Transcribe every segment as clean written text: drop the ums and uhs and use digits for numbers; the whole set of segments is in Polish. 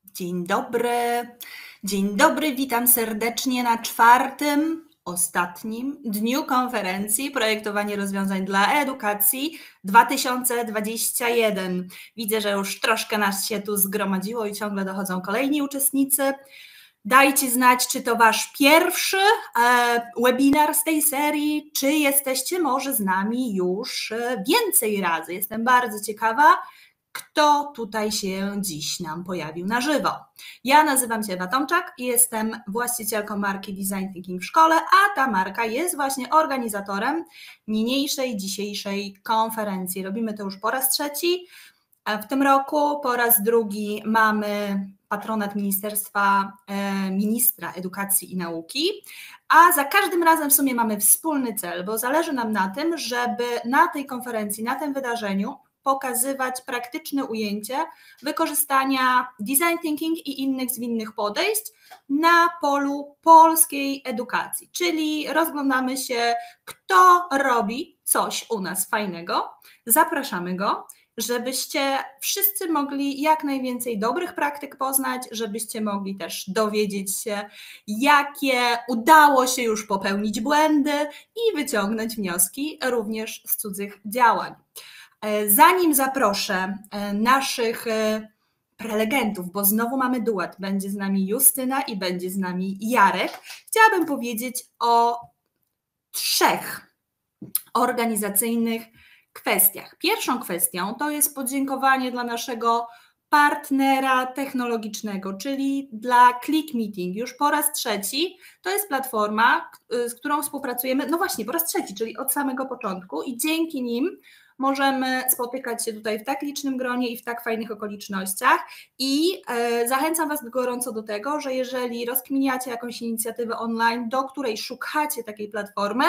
Dzień dobry, witam serdecznie na czwartym, ostatnim dniu konferencji Projektowanie rozwiązań dla edukacji 2021. Widzę, że już troszkę nas się tu zgromadziło i ciągle dochodzą kolejni uczestnicy. Dajcie znać, czy to wasz pierwszy webinar z tej serii, czy jesteście może z nami już więcej razy. Jestem bardzo ciekawa, kto tutaj się dziś nam pojawił na żywo. Ja nazywam się Ewa Tomczak i jestem właścicielką marki Design Thinking w szkole, a ta marka jest właśnie organizatorem niniejszej, dzisiejszej konferencji. Robimy to już po raz trzeci w tym roku, po raz drugi mamy patronat ministra edukacji i nauki, a za każdym razem w sumie mamy wspólny cel, bo zależy nam na tym, żeby na tej konferencji, na tym wydarzeniu pokazywać praktyczne ujęcie wykorzystania design thinking i innych zwinnych podejść na polu polskiej edukacji, czyli rozglądamy się, kto robi coś u nas fajnego, zapraszamy go, żebyście wszyscy mogli jak najwięcej dobrych praktyk poznać, żebyście mogli też dowiedzieć się, jakie udało się już popełnić błędy i wyciągnąć wnioski również z cudzych działań. Zanim zaproszę naszych prelegentów, bo znowu mamy duet, będzie z nami Justyna i będzie z nami Jarek, chciałabym powiedzieć o 3 organizacyjnych kwestiach. Pierwszą kwestią to jest podziękowanie dla naszego partnera technologicznego, czyli dla Click Meeting. Już po raz trzeci to jest platforma, z którą współpracujemy, no właśnie po raz trzeci, czyli od samego początku i dzięki nim możemy spotykać się tutaj w tak licznym gronie i w tak fajnych okolicznościach i zachęcam Was gorąco do tego, że jeżeli rozkminiacie jakąś inicjatywę online, do której szukacie takiej platformy,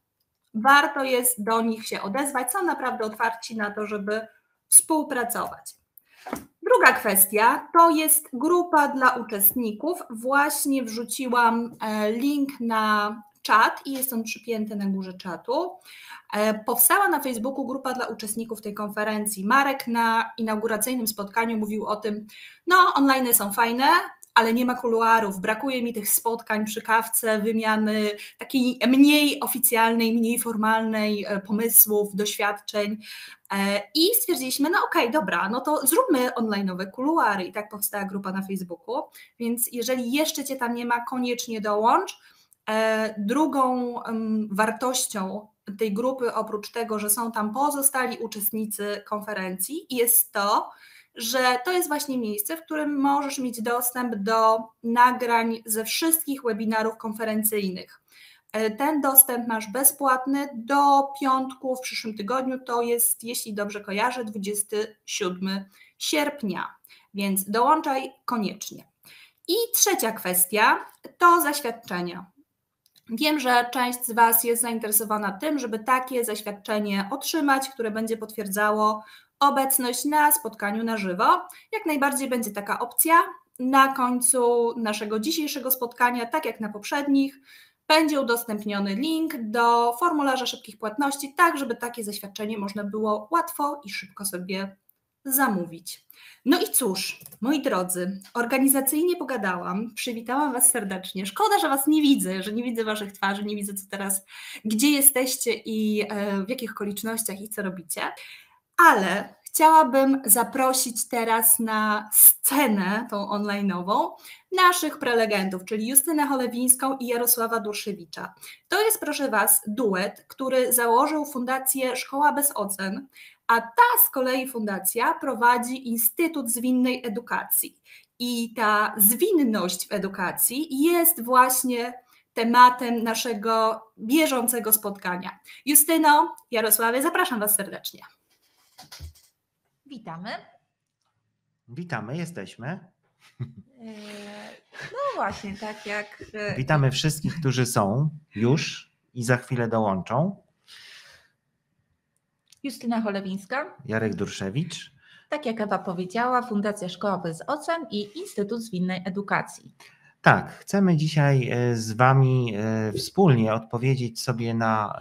warto jest do nich się odezwać, są naprawdę otwarci na to, żeby współpracować. Druga kwestia to jest grupa dla uczestników. Właśnie wrzuciłam link na czat i jest on przypięty na górze czatu. Powstała na Facebooku grupa dla uczestników tej konferencji. Marek na inauguracyjnym spotkaniu mówił o tym, no online są fajne, ale nie ma kuluarów, brakuje mi tych spotkań przy kawce, wymiany takiej mniej oficjalnej, mniej formalnej pomysłów, doświadczeń i stwierdziliśmy, no okej, dobra, no to zróbmy online'owe kuluary i tak powstała grupa na Facebooku, więc jeżeli jeszcze Cię tam nie ma, koniecznie dołącz. Drugą wartością tej grupy, oprócz tego, że są tam pozostali uczestnicy konferencji, jest to, że to jest właśnie miejsce, w którym możesz mieć dostęp do nagrań ze wszystkich webinarów konferencyjnych. Ten dostęp masz bezpłatny do piątku w przyszłym tygodniu, to jest, jeśli dobrze kojarzę, 27 sierpnia, więc dołączaj koniecznie. I trzecia kwestia to zaświadczenia. Wiem, że część z Was jest zainteresowana tym, żeby takie zaświadczenie otrzymać, które będzie potwierdzało obecność na spotkaniu na żywo. Jak najbardziej będzie taka opcja. Na końcu naszego dzisiejszego spotkania, tak jak na poprzednich, będzie udostępniony link do formularza szybkich płatności, tak żeby takie zaświadczenie można było łatwo i szybko sobie zamówić. No i cóż, moi drodzy, organizacyjnie pogadałam, przywitałam Was serdecznie. Szkoda, że Was nie widzę, że nie widzę Waszych twarzy, nie widzę co teraz, gdzie jesteście i w jakich okolicznościach i co robicie, ale chciałabym zaprosić teraz na scenę tą online'ową naszych prelegentów, czyli Justynę Cholewińską i Jarosława Durszewicza. To jest, proszę Was, duet, który założył Fundację Szkoła bez ocen, a ta z kolei fundacja prowadzi Instytut Zwinnej Edukacji. I ta zwinność w edukacji jest właśnie tematem naszego bieżącego spotkania. Justyno, Jarosławie, zapraszam Was serdecznie. Witamy. Witamy, jesteśmy. No właśnie, tak jak... Witamy wszystkich, którzy są już i za chwilę dołączą. Justyna Cholewińska. Jarek Durszewicz. Tak jak Ewa powiedziała, Fundacja Szkoła bez ocen i Instytut Zwinnej Edukacji. Tak, chcemy dzisiaj z Wami wspólnie odpowiedzieć sobie na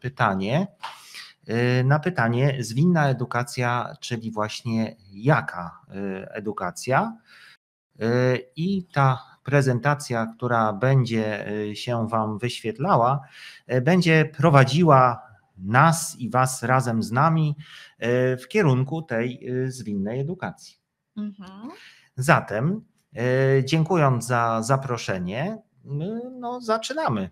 pytanie zwinna edukacja, czyli właśnie jaka edukacja. i ta prezentacja, która będzie się Wam wyświetlała, będzie prowadziła nas i Was razem z nami w kierunku tej zwinnej edukacji. Zatem, dziękując za zaproszenie, zaczynamy.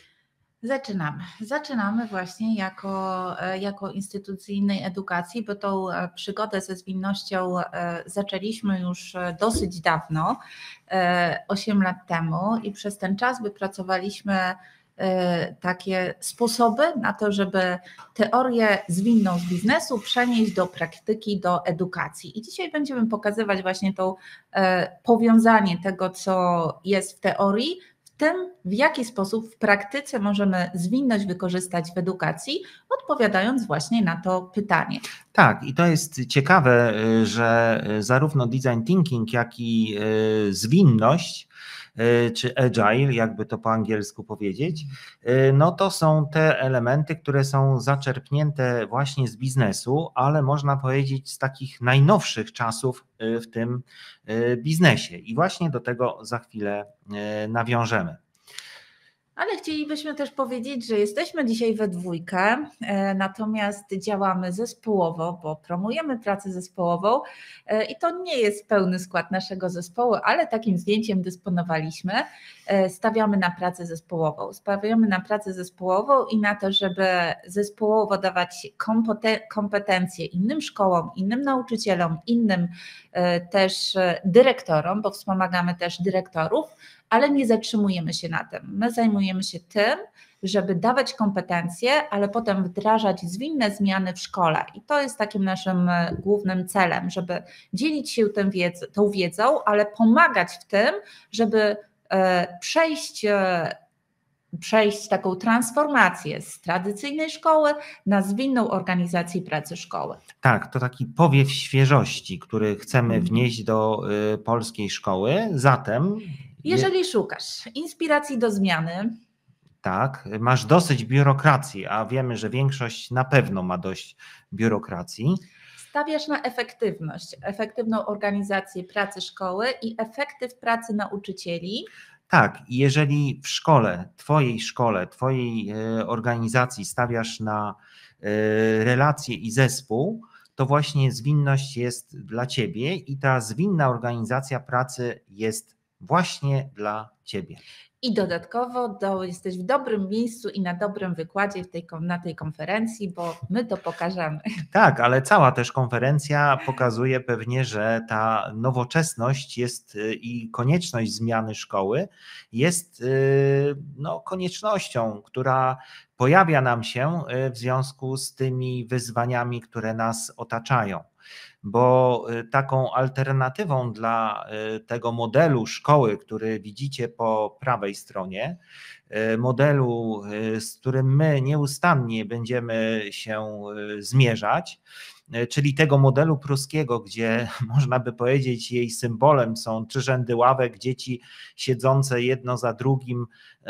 Zaczynamy właśnie jako Instytut Zwinnej Edukacji, bo tą przygodę ze zwinnością zaczęliśmy już dosyć dawno, 8 lat temu, i przez ten czas wypracowaliśmy takie sposoby na to, żeby teorię zwinną z biznesu przenieść do praktyki, do edukacji. I dzisiaj będziemy pokazywać właśnie to powiązanie tego, co jest w teorii, w tym, w jaki sposób w praktyce możemy zwinność wykorzystać w edukacji, odpowiadając właśnie na to pytanie. Tak, i to jest ciekawe, że zarówno design thinking, jak i zwinność, czy agile, jakby to po angielsku powiedzieć, no to są te elementy, które są zaczerpnięte właśnie z biznesu, ale można powiedzieć z takich najnowszych czasów w tym biznesie. I właśnie do tego za chwilę nawiążemy. Ale chcielibyśmy też powiedzieć, że jesteśmy dzisiaj we dwójkę, natomiast działamy zespołowo, bo promujemy pracę zespołową i to nie jest pełny skład naszego zespołu, ale takim zdjęciem dysponowaliśmy. Stawiamy na pracę zespołową. Stawiamy na pracę zespołową i na to, żeby zespołowo dawać kompetencje innym szkołom, innym nauczycielom, innym też dyrektorom, bo wspomagamy też dyrektorów, ale nie zatrzymujemy się na tym. My zajmujemy się tym, żeby dawać kompetencje, ale potem wdrażać zwinne zmiany w szkole. I to jest takim naszym głównym celem, żeby dzielić się tą wiedzą, ale pomagać w tym, żeby przejść taką transformację z tradycyjnej szkoły na zwinną organizację pracy szkoły. Tak, to taki powiew świeżości, który chcemy wnieść do polskiej szkoły. Zatem, jeżeli szukasz inspiracji do zmiany, tak, masz dosyć biurokracji, a wiemy, że większość na pewno ma dość biurokracji. Stawiasz na efektywność, efektywną organizację pracy szkoły i efektyw pracy nauczycieli. Tak, i jeżeli w twojej organizacji stawiasz na relacje i zespół, to właśnie zwinność jest dla Ciebie i ta zwinna organizacja pracy jest właśnie dla Ciebie. I dodatkowo jesteś w dobrym miejscu i na dobrym wykładzie na tej konferencji, bo my to pokażemy. Tak, ale cała też konferencja pokazuje pewnie, że ta nowoczesność jest i konieczność zmiany szkoły jest koniecznością, która pojawia nam się w związku z tymi wyzwaniami, które nas otaczają. Bo taką alternatywą dla tego modelu szkoły, który widzicie po prawej stronie, modelu, z którym my nieustannie będziemy się zmierzać, czyli tego modelu pruskiego, gdzie można by powiedzieć jej symbolem są 3 rzędy ławek, dzieci siedzące jedno za drugim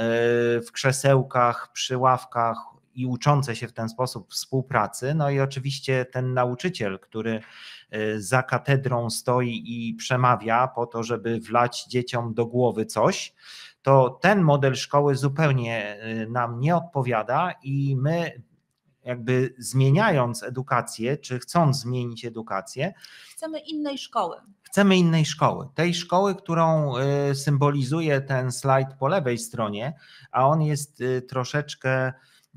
w krzesełkach, przy ławkach i uczące się w ten sposób współpracy. No i oczywiście ten nauczyciel, który za katedrą stoi i przemawia po to, żeby wlać dzieciom do głowy coś, to ten model szkoły zupełnie nam nie odpowiada i my jakby zmieniając edukację, czy chcąc zmienić edukację, chcemy innej szkoły. Chcemy innej szkoły. Tej szkoły, którą symbolizuje ten slajd po lewej stronie, a on jest troszeczkę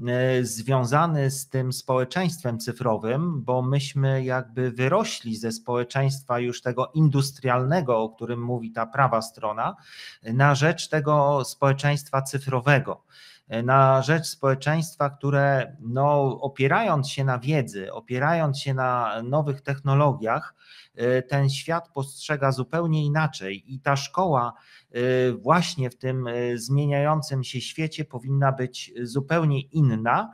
związany z tym społeczeństwem cyfrowym, bo myśmy jakby wyrośli ze społeczeństwa już tego industrialnego, o którym mówi ta prawa strona, na rzecz tego społeczeństwa cyfrowego, na rzecz społeczeństwa, które opierając się na wiedzy, opierając się na nowych technologiach, ten świat postrzega zupełnie inaczej i ta szkoła właśnie w tym zmieniającym się świecie powinna być zupełnie inna,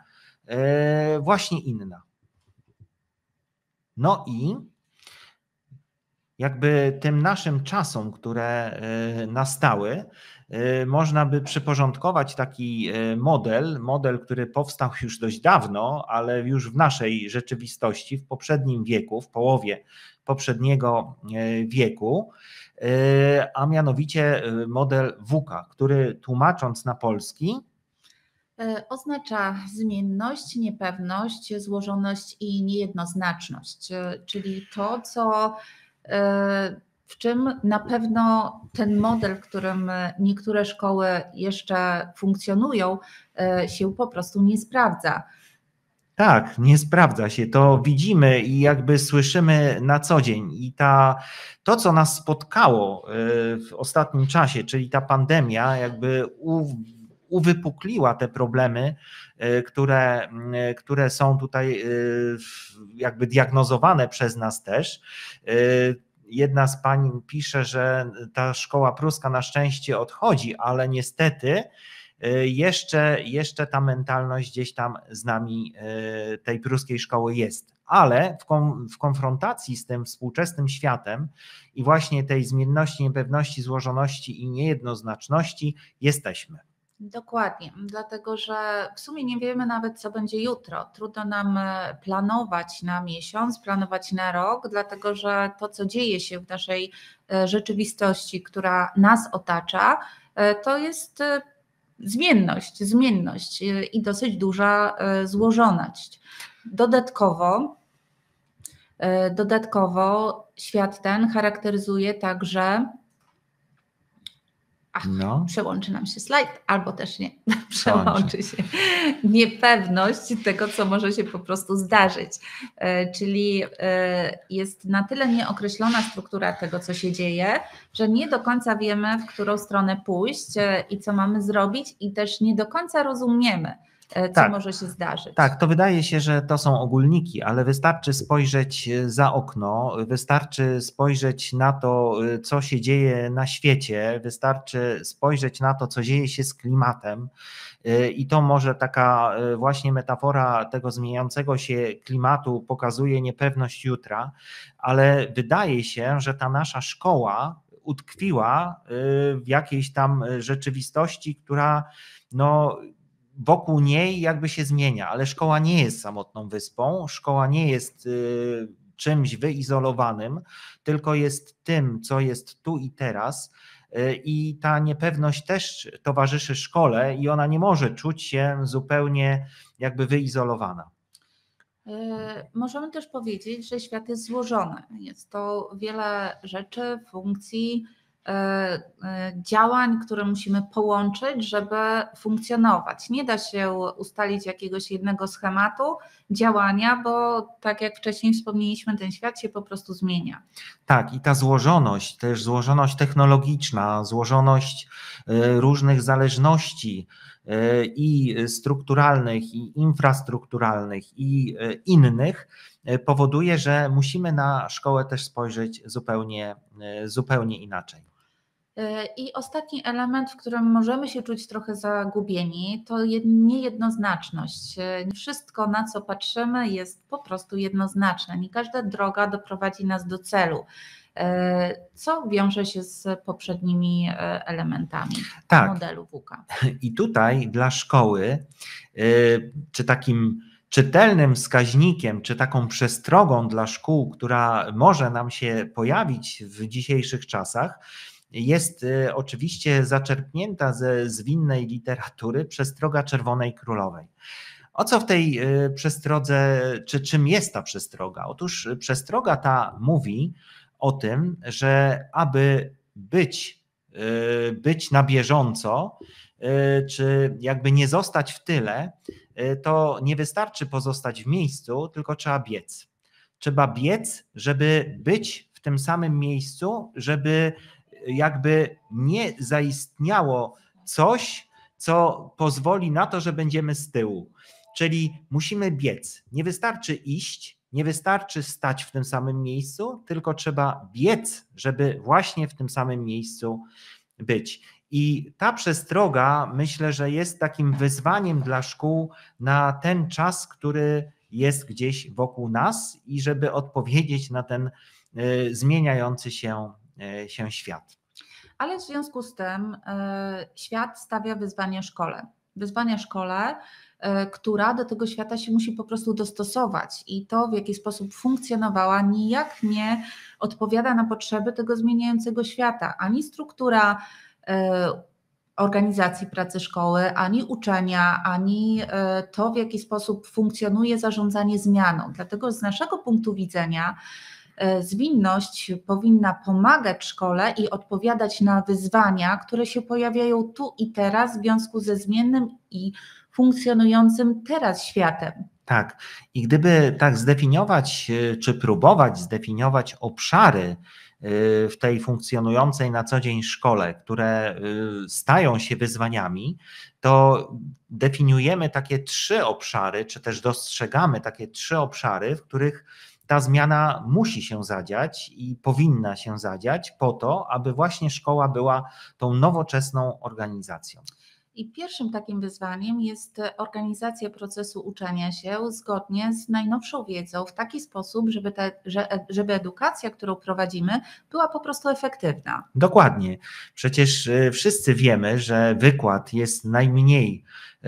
właśnie inna. No i jakby tym naszym czasom, które nastały, można by przyporządkować taki model, który powstał już dość dawno, ale już w naszej rzeczywistości, w poprzednim wieku, w połowie poprzedniego wieku, a mianowicie model VUCA, który tłumacząc na polski oznacza zmienność, niepewność, złożoność i niejednoznaczność, czyli to, w czym na pewno ten model, w którym niektóre szkoły jeszcze funkcjonują, się po prostu nie sprawdza. Tak, nie sprawdza się. To widzimy i jakby słyszymy na co dzień. I to, co nas spotkało w ostatnim czasie, czyli ta pandemia, jakby uwypukliła te problemy, które są tutaj jakby diagnozowane przez nas też. Jedna z pań pisze, że ta szkoła pruska na szczęście odchodzi, ale niestety jeszcze ta mentalność gdzieś tam z nami tej pruskiej szkoły jest. Ale w konfrontacji z tym współczesnym światem i właśnie tej zmienności, niepewności, złożoności i niejednoznaczności jesteśmy. Dokładnie, dlatego że w sumie nie wiemy nawet, co będzie jutro. Trudno nam planować na miesiąc, planować na rok, dlatego że to, co dzieje się w naszej rzeczywistości, która nas otacza, to jest zmienność i dosyć duża złożoność. Dodatkowo świat ten charakteryzuje także przełączy nam się slajd, albo też nie, przełączy się niepewność tego, co może się po prostu zdarzyć. Czyli jest na tyle nieokreślona struktura tego, co się dzieje, że nie do końca wiemy, w którą stronę pójść i co mamy zrobić, i też nie do końca rozumiemy, co może się zdarzyć. Tak, to wydaje się, że to są ogólniki, ale wystarczy spojrzeć za okno, wystarczy spojrzeć na to, co się dzieje na świecie, wystarczy spojrzeć na to, co dzieje się z klimatem, i to może taka właśnie metafora tego zmieniającego się klimatu pokazuje niepewność jutra, ale wydaje się, że ta nasza szkoła utkwiła w jakiejś tam rzeczywistości, która wokół niej jakby się zmienia, ale szkoła nie jest samotną wyspą, szkoła nie jest czymś wyizolowanym, tylko jest tym, co jest tu i teraz, i ta niepewność też towarzyszy szkole i ona nie może czuć się zupełnie jakby wyizolowana. Możemy też powiedzieć, że świat jest złożony. Jest to wiele rzeczy, funkcji, działań, które musimy połączyć, żeby funkcjonować. Nie da się ustalić jakiegoś jednego schematu działania, bo tak jak wcześniej wspomnieliśmy, ten świat się po prostu zmienia. Tak, i ta złożoność, też złożoność technologiczna, złożoność różnych zależności i strukturalnych, i infrastrukturalnych, i innych, powoduje, że musimy na szkołę też spojrzeć zupełnie inaczej. I ostatni element, w którym możemy się czuć trochę zagubieni, to niejednoznaczność. Nie wszystko, na co patrzymy, jest po prostu jednoznaczne. Nie każda droga doprowadzi nas do celu, co wiąże się z poprzednimi elementami modelu VUCA. I tutaj dla szkoły, czy takim czytelnym wskaźnikiem, czy taką przestrogą dla szkół, która może nam się pojawić w dzisiejszych czasach, jest oczywiście zaczerpnięta ze zwinnej literatury przestroga Czerwonej Królowej. O co w tej przestrodze, czy czym jest ta przestroga? Otóż przestroga ta mówi o tym, że aby być na bieżąco, czy jakby nie zostać w tyle, to nie wystarczy pozostać w miejscu, tylko trzeba biec. Trzeba biec, żeby być w tym samym miejscu, żeby jakby nie zaistniało coś, co pozwoli na to, że będziemy z tyłu. Czyli musimy biec. Nie wystarczy iść, nie wystarczy stać w tym samym miejscu, tylko trzeba biec, żeby właśnie w tym samym miejscu być. I ta przestroga, myślę, że jest takim wyzwaniem dla szkół na ten czas, który jest gdzieś wokół nas, i żeby odpowiedzieć na ten zmieniający się świat. Ale w związku z tym świat stawia wyzwania szkole. Wyzwania szkole, która do tego świata się musi po prostu dostosować i to, w jaki sposób funkcjonowała, nijak nie odpowiada na potrzeby tego zmieniającego świata. Ani struktura organizacji pracy szkoły, ani uczenia, ani to, w jaki sposób funkcjonuje zarządzanie zmianą. Dlatego z naszego punktu widzenia zwinność powinna pomagać szkole i odpowiadać na wyzwania, które się pojawiają tu i teraz w związku ze zmiennym i funkcjonującym teraz światem. Tak, i gdyby tak zdefiniować, czy próbować zdefiniować obszary w tej funkcjonującej na co dzień szkole, które stają się wyzwaniami, to definiujemy takie 3 obszary, czy też dostrzegamy takie 3 obszary, w których ta zmiana musi się zadziać i powinna się zadziać po to, aby właśnie szkoła była tą nowoczesną organizacją. I pierwszym takim wyzwaniem jest organizacja procesu uczenia się zgodnie z najnowszą wiedzą w taki sposób, żeby edukacja, którą prowadzimy, była po prostu efektywna. Dokładnie. Przecież wszyscy wiemy, że wykład jest najmniej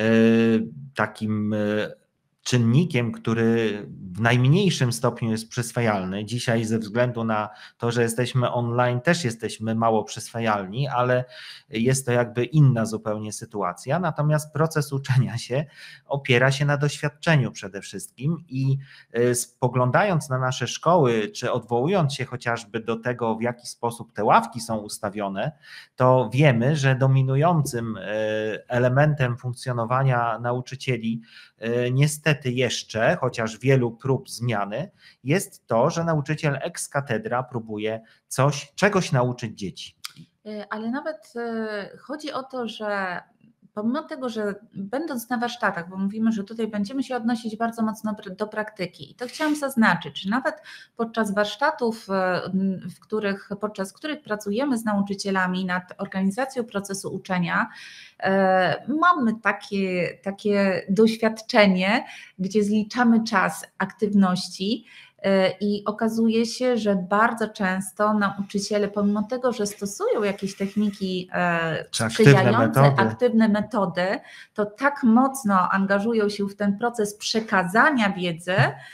takim czynnikiem, który w najmniejszym stopniu jest przyswajalny. Dzisiaj ze względu na to, że jesteśmy online, też jesteśmy mało przyswajalni, ale jest to jakby inna zupełnie sytuacja. Natomiast proces uczenia się opiera się na doświadczeniu przede wszystkim i spoglądając na nasze szkoły, czy odwołując się chociażby do tego, w jaki sposób te ławki są ustawione, to wiemy, że dominującym elementem funkcjonowania nauczycieli niestety jeszcze, chociaż wielu prób zmiany, jest to, że nauczyciel ex cathedra próbuje czegoś nauczyć dzieci. Ale nawet chodzi o to, że pomimo tego, że będąc na warsztatach, bo mówimy, że tutaj będziemy się odnosić bardzo mocno do praktyki i to chciałam zaznaczyć, że nawet podczas warsztatów, podczas których pracujemy z nauczycielami nad organizacją procesu uczenia, mamy takie doświadczenie, gdzie zliczamy czas aktywności. I okazuje się, że bardzo często nauczyciele, pomimo tego, że stosują jakieś techniki sprzyjające, aktywne metody, to tak mocno angażują się w ten proces przekazania wiedzy,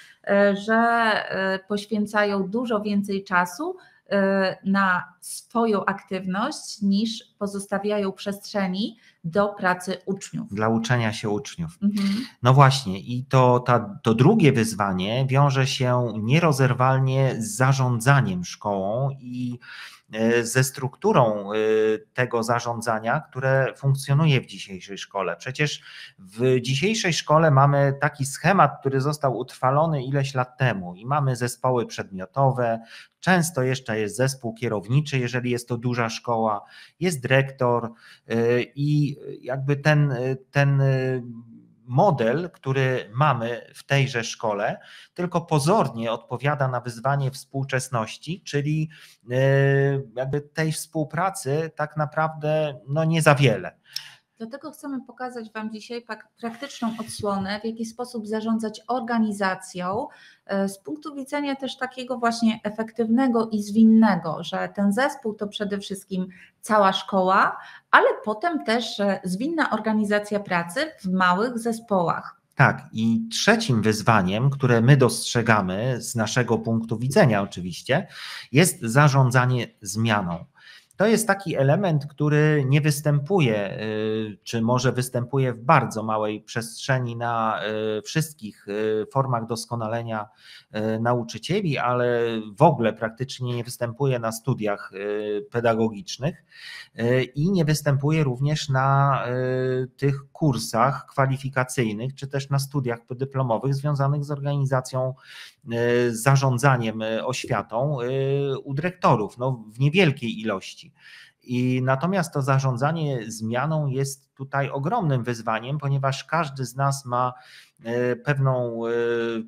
że poświęcają dużo więcej czasu na swoją aktywność niż pozostawiają przestrzeni do pracy uczniów. Dla uczenia się uczniów. No właśnie i to drugie wyzwanie wiąże się nierozerwalnie z zarządzaniem szkołą i ze strukturą tego zarządzania, które funkcjonuje w dzisiejszej szkole. Przecież w dzisiejszej szkole mamy taki schemat, który został utrwalony ileś lat temu i mamy zespoły przedmiotowe, często jeszcze jest zespół kierowniczy, jeżeli jest to duża szkoła, jest dyrektor i jakby ten model, który mamy w tejże szkole, tylko pozornie odpowiada na wyzwanie współczesności, czyli jakby tej współpracy tak naprawdę nie za wiele. Dlatego chcemy pokazać Wam dzisiaj praktyczną odsłonę, w jaki sposób zarządzać organizacją z punktu widzenia też takiego właśnie efektywnego i zwinnego, że ten zespół to przede wszystkim cała szkoła, ale potem też zwinna organizacja pracy w małych zespołach. Tak, i trzecim wyzwaniem, które my dostrzegamy z naszego punktu widzenia oczywiście, jest zarządzanie zmianą. To jest taki element, który nie występuje, czy może występuje w bardzo małej przestrzeni na wszystkich formach doskonalenia nauczycieli, ale w ogóle praktycznie nie występuje na studiach pedagogicznych i nie występuje również na tych kursach kwalifikacyjnych, czy też na studiach podyplomowych związanych z organizacją, z zarządzaniem oświatą u dyrektorów, w niewielkiej ilości. Natomiast to zarządzanie zmianą jest tutaj ogromnym wyzwaniem, ponieważ każdy z nas ma pewną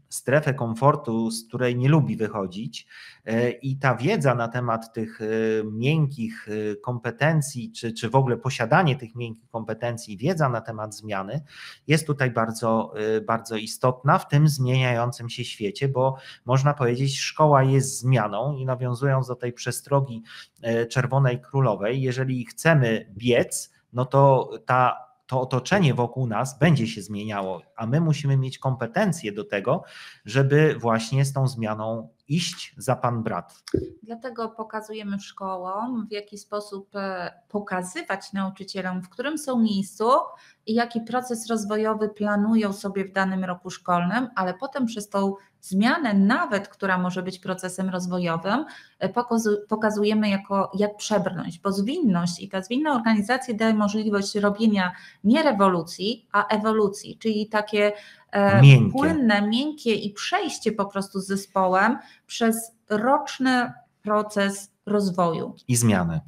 strefę komfortu, z której nie lubi wychodzić, i ta wiedza na temat tych miękkich kompetencji, czy w ogóle posiadanie tych miękkich kompetencji, wiedza na temat zmiany jest tutaj bardzo, bardzo istotna w tym zmieniającym się świecie, bo można powiedzieć, szkoła jest zmianą i nawiązując do tej przestrogi Czerwonej Królowej, jeżeli chcemy biec, no to to otoczenie wokół nas będzie się zmieniało, a my musimy mieć kompetencje do tego, żeby właśnie z tą zmianą iść za pan brat. Dlatego pokazujemy szkołom, w jaki sposób pokazywać nauczycielom, w którym są miejscu i jaki proces rozwojowy planują sobie w danym roku szkolnym, ale potem przez tą zmianę, nawet która może być procesem rozwojowym, pokazujemy jak przebrnąć, bo zwinność i ta zwinna organizacja daje możliwość robienia nie rewolucji, a ewolucji, czyli takie płynne, miękkie i przejście po prostu z zespołem przez roczny proces rozwoju. I zmiany.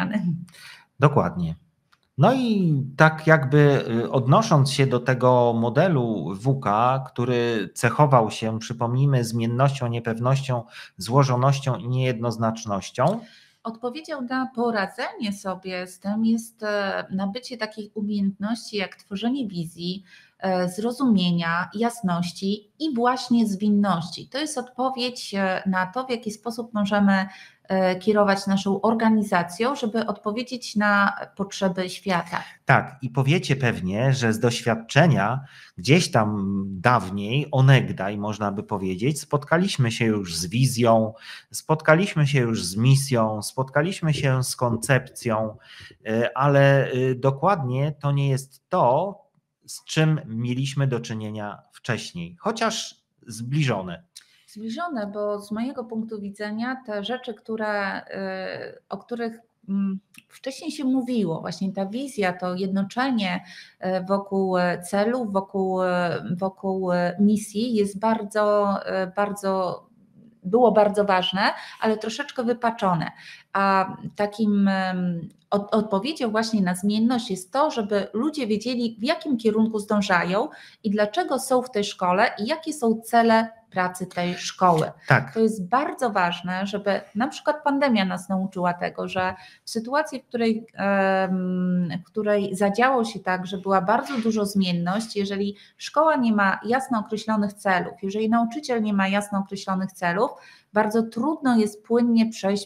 Dokładnie. No i tak jakby odnosząc się do tego modelu WK, który cechował się, przypomnijmy, zmiennością, niepewnością, złożonością i niejednoznacznością. Odpowiedzią na poradzenie sobie z tym jest nabycie takich umiejętności jak tworzenie wizji, zrozumienia, jasności i właśnie zwinności. To jest odpowiedź na to, w jaki sposób możemy kierować naszą organizacją, żeby odpowiedzieć na potrzeby świata. Tak, i powiecie pewnie, że z doświadczenia gdzieś tam dawniej, onegdaj można by powiedzieć, spotkaliśmy się już z wizją, spotkaliśmy się już z misją, spotkaliśmy się z koncepcją, ale dokładnie to nie jest to, z czym mieliśmy do czynienia wcześniej, chociaż zbliżone. Zbliżone, bo z mojego punktu widzenia te rzeczy, o których wcześniej się mówiło, właśnie ta wizja, to jednoczenie wokół celów, wokół misji jest było bardzo ważne, ale troszeczkę wypaczone. A takim odpowiedzią właśnie na zmienność jest to, żeby ludzie wiedzieli, w jakim kierunku zdążają i dlaczego są w tej szkole i jakie są cele pracy tej szkoły. Tak. To jest bardzo ważne, żeby na przykład pandemia nas nauczyła tego, że w sytuacji, w której zadziało się tak, że była bardzo dużo zmienność, jeżeli szkoła nie ma jasno określonych celów, jeżeli nauczyciel nie ma jasno określonych celów, bardzo trudno jest płynnie przejść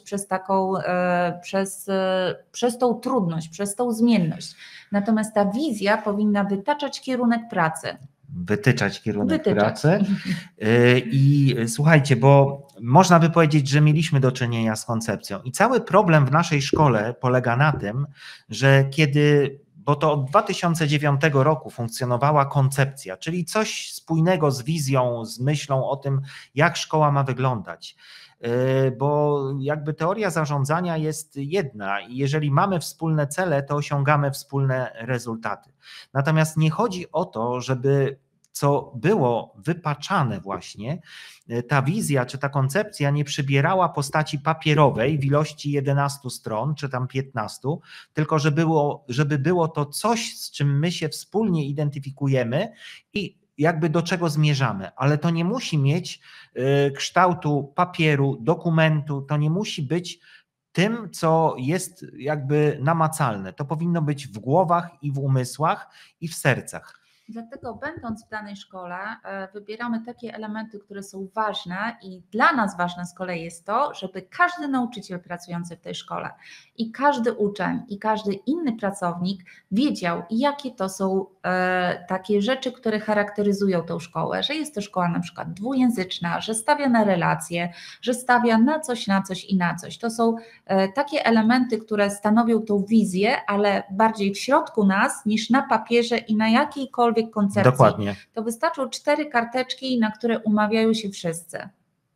przez tą trudność, przez tą zmienność. Natomiast ta wizja powinna wytyczać kierunek pracy. Pracy. I słuchajcie, bo można by powiedzieć, że mieliśmy do czynienia z koncepcją i cały problem w naszej szkole polega na tym, że bo to od 2009 roku funkcjonowała koncepcja, czyli coś spójnego z wizją, z myślą o tym, jak szkoła ma wyglądać. Bo jakby teoria zarządzania jest jedna i jeżeli mamy wspólne cele, to osiągamy wspólne rezultaty. Natomiast nie chodzi o to, żeby co było wypaczane właśnie, ta wizja czy ta koncepcja nie przybierała postaci papierowej w ilości 11 stron czy tam 15, tylko żeby było to coś, z czym my się wspólnie identyfikujemy i jakby do czego zmierzamy, ale to nie musi mieć kształtu papieru, dokumentu, to nie musi być tym, co jest jakby namacalne. To powinno być w głowach i w umysłach i w sercach. Dlatego będąc w danej szkole wybieramy takie elementy, które są ważne i dla nas ważne z kolei jest to, żeby każdy nauczyciel pracujący w tej szkole i każdy uczeń i każdy inny pracownik wiedział, jakie to są takie rzeczy, które charakteryzują tą szkołę, że jest to szkoła na przykład dwujęzyczna, że stawia na relacje, że stawia na coś i na coś. To są takie elementy, które stanowią tą wizję, ale bardziej w środku nas niż na papierze i na jakiejkolwiek koncepcji. Dokładnie. To wystarczą 4 karteczki, na które umawiają się wszyscy.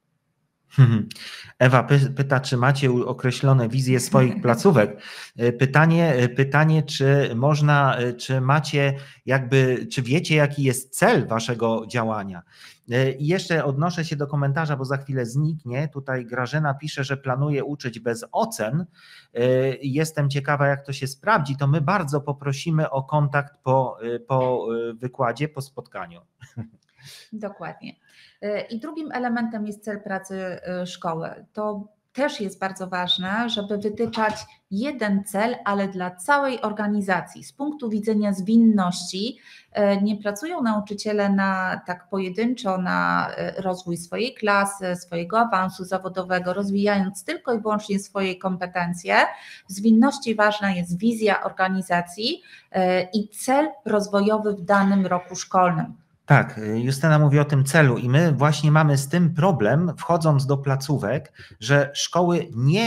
Ewa pyta, czy macie określone wizje swoich placówek. Pytanie, czy macie czy wiecie, jaki jest cel waszego działania? I jeszcze odnoszę się do komentarza, bo za chwilę zniknie. Tutaj Grażyna pisze, że planuje uczyć bez ocen. Jestem ciekawa, jak to się sprawdzi. To my bardzo poprosimy o kontakt po wykładzie, po spotkaniu. Dokładnie. I drugim elementem jest cel pracy szkoły. To też jest bardzo ważne, żeby wytyczać jeden cel, ale dla całej organizacji. Z punktu widzenia zwinności nie pracują nauczyciele tak pojedynczo na rozwój swojej klasy, swojego awansu zawodowego, rozwijając tylko i wyłącznie swoje kompetencje. W zwinności ważna jest wizja organizacji i cel rozwojowy w danym roku szkolnym. Tak, Justyna mówi o tym celu i my właśnie mamy z tym problem, wchodząc do placówek, że szkoły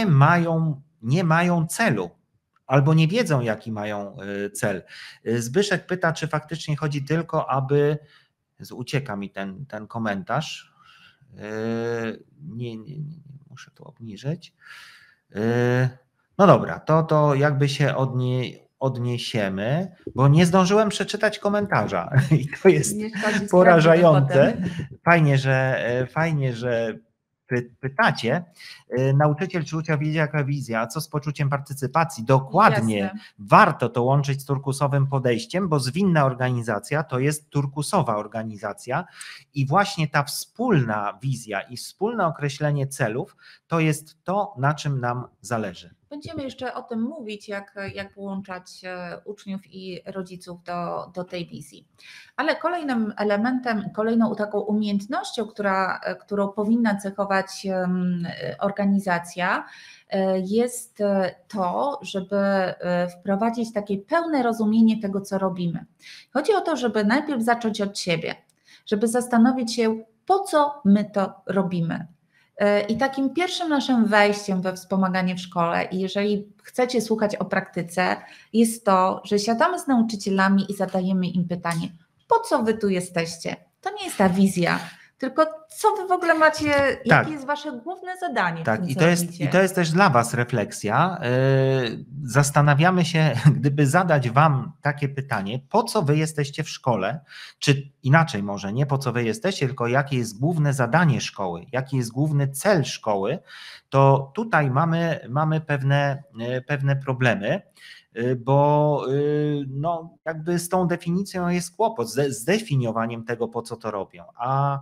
nie mają celu albo nie wiedzą, jaki mają cel. Zbyszek pyta, czy faktycznie chodzi tylko, aby... Ucieka mi ten komentarz. Nie, muszę tu obniżyć. No dobra, to jakby się odniesiemy, bo nie zdążyłem przeczytać komentarza i to jest porażające. Fajnie, że pytacie. Nauczyciel czy uczeń wiedzie, jaka wizja, a co z poczuciem partycypacji? Dokładnie. Jasne. Warto to łączyć z turkusowym podejściem, bo zwinna organizacja to jest turkusowa organizacja i właśnie ta wspólna wizja i wspólne określenie celów to jest to, na czym nam zależy. Będziemy jeszcze o tym mówić, jak połączać uczniów i rodziców do tej wizji. Ale kolejnym elementem, kolejną taką umiejętnością, którą powinna cechować organizacja, jest to, żeby wprowadzić takie pełne rozumienie tego, co robimy. Chodzi o to, żeby najpierw zacząć od siebie, żeby zastanowić się, po co my to robimy. I takim pierwszym naszym wejściem we wspomaganie w szkole, i jeżeli chcecie słuchać o praktyce, jest to, że siadamy z nauczycielami i zadajemy im pytanie, po co wy tu jesteście? To nie jest ta wizja, tylko co wy w ogóle macie, jakie jest wasze główne zadanie? Tak, w tym, i to jest też dla was refleksja. Zastanawiamy się, gdyby zadać wam takie pytanie, po co wy jesteście w szkole, czy inaczej może, nie po co wy jesteście, tylko jakie jest główne zadanie szkoły, jaki jest główny cel szkoły, to tutaj mamy pewne problemy, bo no, jakby z tą definicją jest kłopot, z zdefiniowaniem tego, po co to robią, a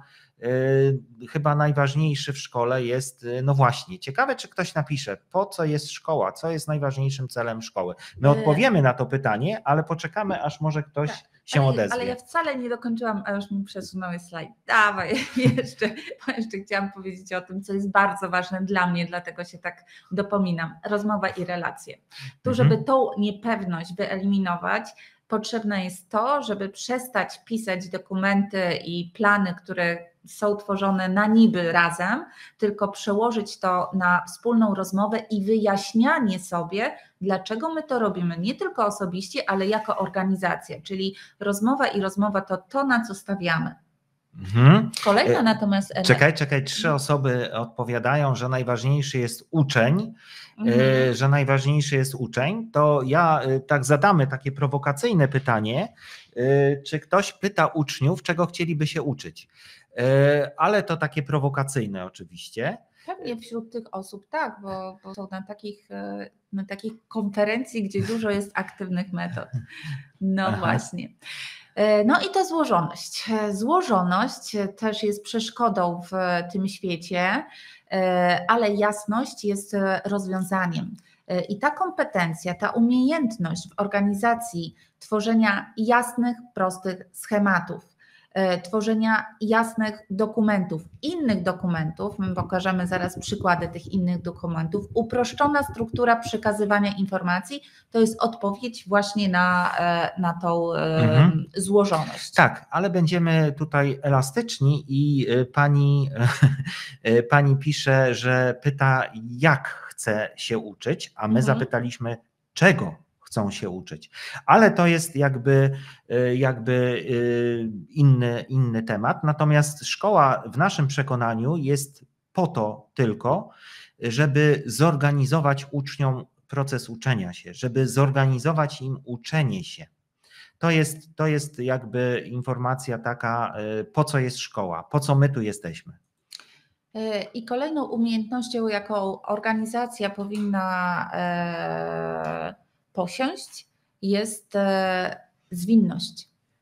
chyba najważniejszy w szkole jest, no właśnie, ciekawe, czy ktoś napisze, po co jest szkoła, co jest najważniejszym celem szkoły. My odpowiemy na to pytanie, ale poczekamy, aż może ktoś się odezwie. Ale ja wcale nie dokończyłam, a już mi przesunąłeś slajd. Dawaj, jeszcze chciałam powiedzieć o tym, co jest bardzo ważne dla mnie, dlatego się tak dopominam. Rozmowa i relacje. Tu, żeby tą niepewność wyeliminować, potrzebne jest to, żeby przestać pisać dokumenty i plany, które są tworzone na niby razem, tylko przełożyć to na wspólną rozmowę i wyjaśnianie sobie, dlaczego my to robimy, nie tylko osobiście, ale jako organizacja, czyli rozmowa to to, na co stawiamy. Kolejna natomiast... Czekaj, 3 osoby odpowiadają, że najważniejszy jest uczeń, to ja tak zadamy takie prowokacyjne pytanie, czy ktoś pyta uczniów, czego chcieliby się uczyć, ale to takie prowokacyjne oczywiście. Pewnie wśród tych osób tak, bo są na takich konferencji, gdzie dużo jest aktywnych metod. No właśnie. No i to złożoność. Złożoność też jest przeszkodą w tym świecie, ale jasność jest rozwiązaniem. I ta kompetencja, ta umiejętność w organizacji tworzenia jasnych, prostych schematów, tworzenia jasnych dokumentów, innych dokumentów, my pokażemy zaraz przykłady tych innych dokumentów, uproszczona struktura przekazywania informacji, to jest odpowiedź właśnie na tą złożoność. Tak, ale będziemy tutaj elastyczni i pani pisze, że pyta, jak chce się uczyć, a my zapytaliśmy, czego chcą się uczyć. Ale to jest jakby inny temat. Natomiast szkoła w naszym przekonaniu jest po to tylko, żeby zorganizować uczniom proces uczenia się, żeby zorganizować im uczenie się. To jest jakby informacja taka, po co jest szkoła, po co my tu jesteśmy. I kolejną umiejętnością, jaką organizacja powinna posiąść, jest zwinność.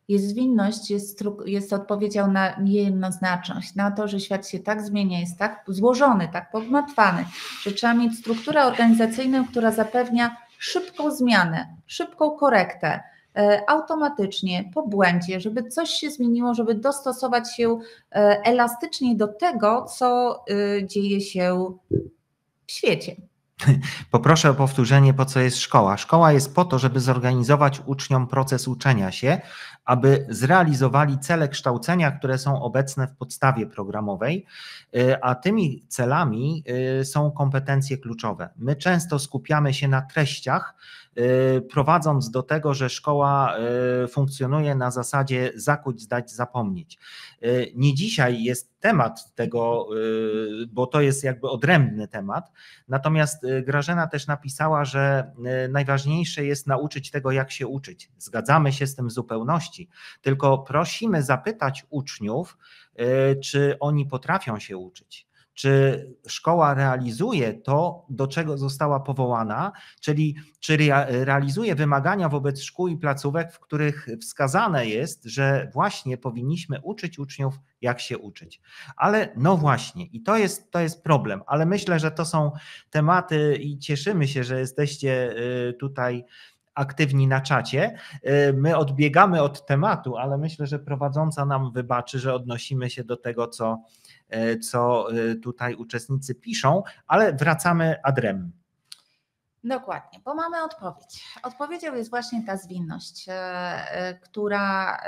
Zwinność jest odpowiedzią na niejednoznaczność, na to, że świat się tak zmienia, jest tak złożony, tak pogmatwany, że trzeba mieć strukturę organizacyjną, która zapewnia szybką zmianę, szybką korektę, automatycznie, po błędzie, żeby coś się zmieniło, żeby dostosować się elastycznie do tego, co dzieje się w świecie. Poproszę o powtórzenie, po co jest szkoła. Szkoła jest po to, żeby zorganizować uczniom proces uczenia się, aby zrealizowali cele kształcenia, które są obecne w podstawie programowej, a tymi celami są kompetencje kluczowe. My często skupiamy się na treściach, prowadząc do tego, że szkoła funkcjonuje na zasadzie zakuć, zdać, zapomnieć. Nie dzisiaj jest temat tego, bo to jest jakby odrębny temat, natomiast Grażyna też napisała, że najważniejsze jest nauczyć tego, jak się uczyć. Zgadzamy się z tym w zupełności, tylko prosimy zapytać uczniów, czy oni potrafią się uczyć. Czy szkoła realizuje to, do czego została powołana, czyli czy realizuje wymagania wobec szkół i placówek, w których wskazane jest, że właśnie powinniśmy uczyć uczniów, jak się uczyć. Ale no właśnie, i to jest problem, ale myślę, że to są tematy i cieszymy się, że jesteście tutaj aktywni na czacie. My odbiegamy od tematu, ale myślę, że prowadząca nam wybaczy, że odnosimy się do tego, co tutaj uczestnicy piszą, ale wracamy ad rem. Dokładnie, bo mamy odpowiedź. Odpowiedzią jest właśnie ta zwinność, która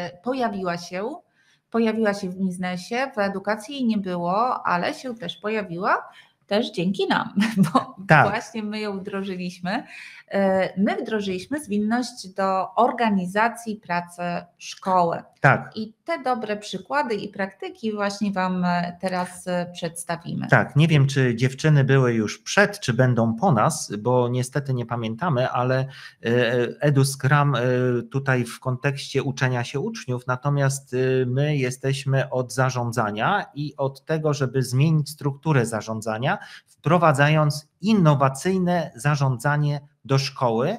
pojawiła się w biznesie, w edukacji jej nie było, ale się też pojawiła, też dzięki nam, bo tak. Właśnie my ją wdrożyliśmy. My wdrożyliśmy zwinność do organizacji pracy szkoły. Tak. I te dobre przykłady i praktyki właśnie Wam teraz przedstawimy. Tak, nie wiem, czy dziewczyny były już przed, czy będą po nas, bo niestety nie pamiętamy, ale EduScrum tutaj w kontekście uczenia się uczniów, natomiast my jesteśmy od zarządzania i od tego, żeby zmienić strukturę zarządzania, wprowadzając innowacyjne zarządzanie do szkoły,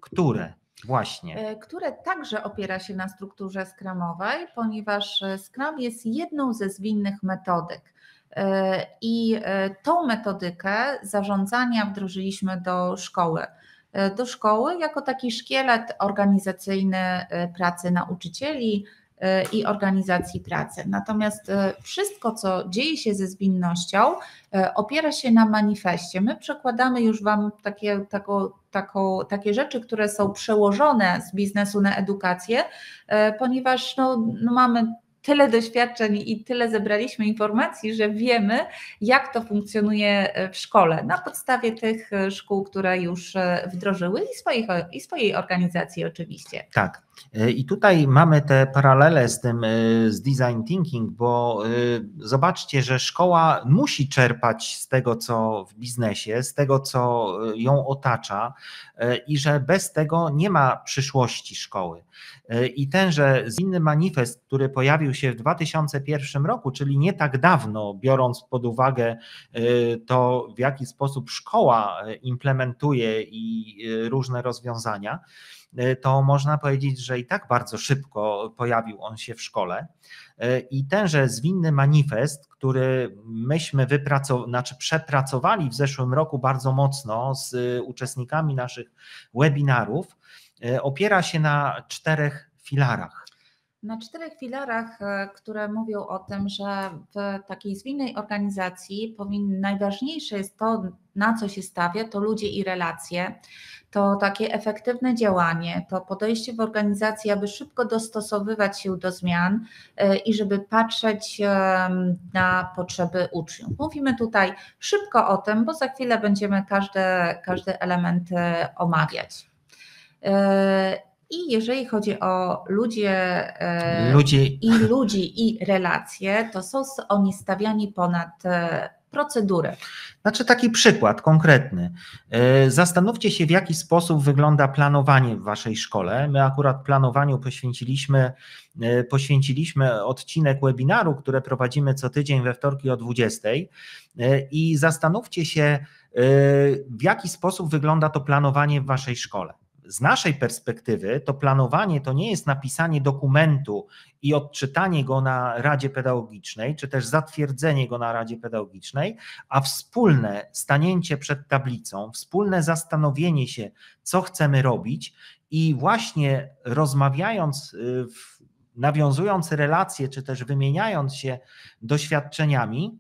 które także opiera się na strukturze scrumowej, ponieważ Scrum jest jedną ze zwinnych metodyk. I tą metodykę zarządzania wdrożyliśmy do szkoły. Do szkoły jako taki szkielet organizacyjny pracy nauczycieli i organizacji pracy. Natomiast wszystko, co dzieje się ze zwinnością, opiera się na manifestie. My przekładamy już Wam takie rzeczy, które są przełożone z biznesu na edukację, ponieważ mamy tyle doświadczeń i tyle zebraliśmy informacji, że wiemy, jak to funkcjonuje w szkole na podstawie tych szkół, które już wdrożyły i swojej organizacji oczywiście. Tak. I tutaj mamy te paralele z design thinking, bo zobaczcie, że szkoła musi czerpać z tego, co w biznesie, z tego, co ją otacza i że bez tego nie ma przyszłości szkoły. I tenże zwinny manifest, który pojawił się w 2001 roku, czyli nie tak dawno, biorąc pod uwagę to, w jaki sposób szkoła implementuje i różne rozwiązania, to można powiedzieć, że i tak bardzo szybko pojawił on się w szkole. I tenże zwinny manifest, który myśmy przepracowali w zeszłym roku bardzo mocno z uczestnikami naszych webinarów, opiera się na 4 filarach. Na 4 filarach, które mówią o tym, że w takiej zwinnej organizacji najważniejsze jest to, na co się stawia, to ludzie i relacje, to takie efektywne działanie, to podejście w organizacji, aby szybko dostosowywać się do zmian i żeby patrzeć na potrzeby uczniów. Mówimy tutaj szybko o tym, bo za chwilę będziemy każdy element omawiać. I jeżeli chodzi o ludzi i relacje, to są oni stawiani ponad procedury. Znaczy taki przykład konkretny. Zastanówcie się, w jaki sposób wygląda planowanie w waszej szkole. My akurat planowaniu poświęciliśmy odcinek webinaru, które prowadzimy co tydzień we wtorki o 20:00 i zastanówcie się, w jaki sposób wygląda to planowanie w waszej szkole. z naszej perspektywy to planowanie to nie jest napisanie dokumentu i odczytanie go na Radzie Pedagogicznej, czy też zatwierdzenie go na Radzie Pedagogicznej, a wspólne stanięcie przed tablicą, wspólne zastanowienie się, co chcemy robić i właśnie rozmawiając, nawiązując relacje, czy też wymieniając się doświadczeniami,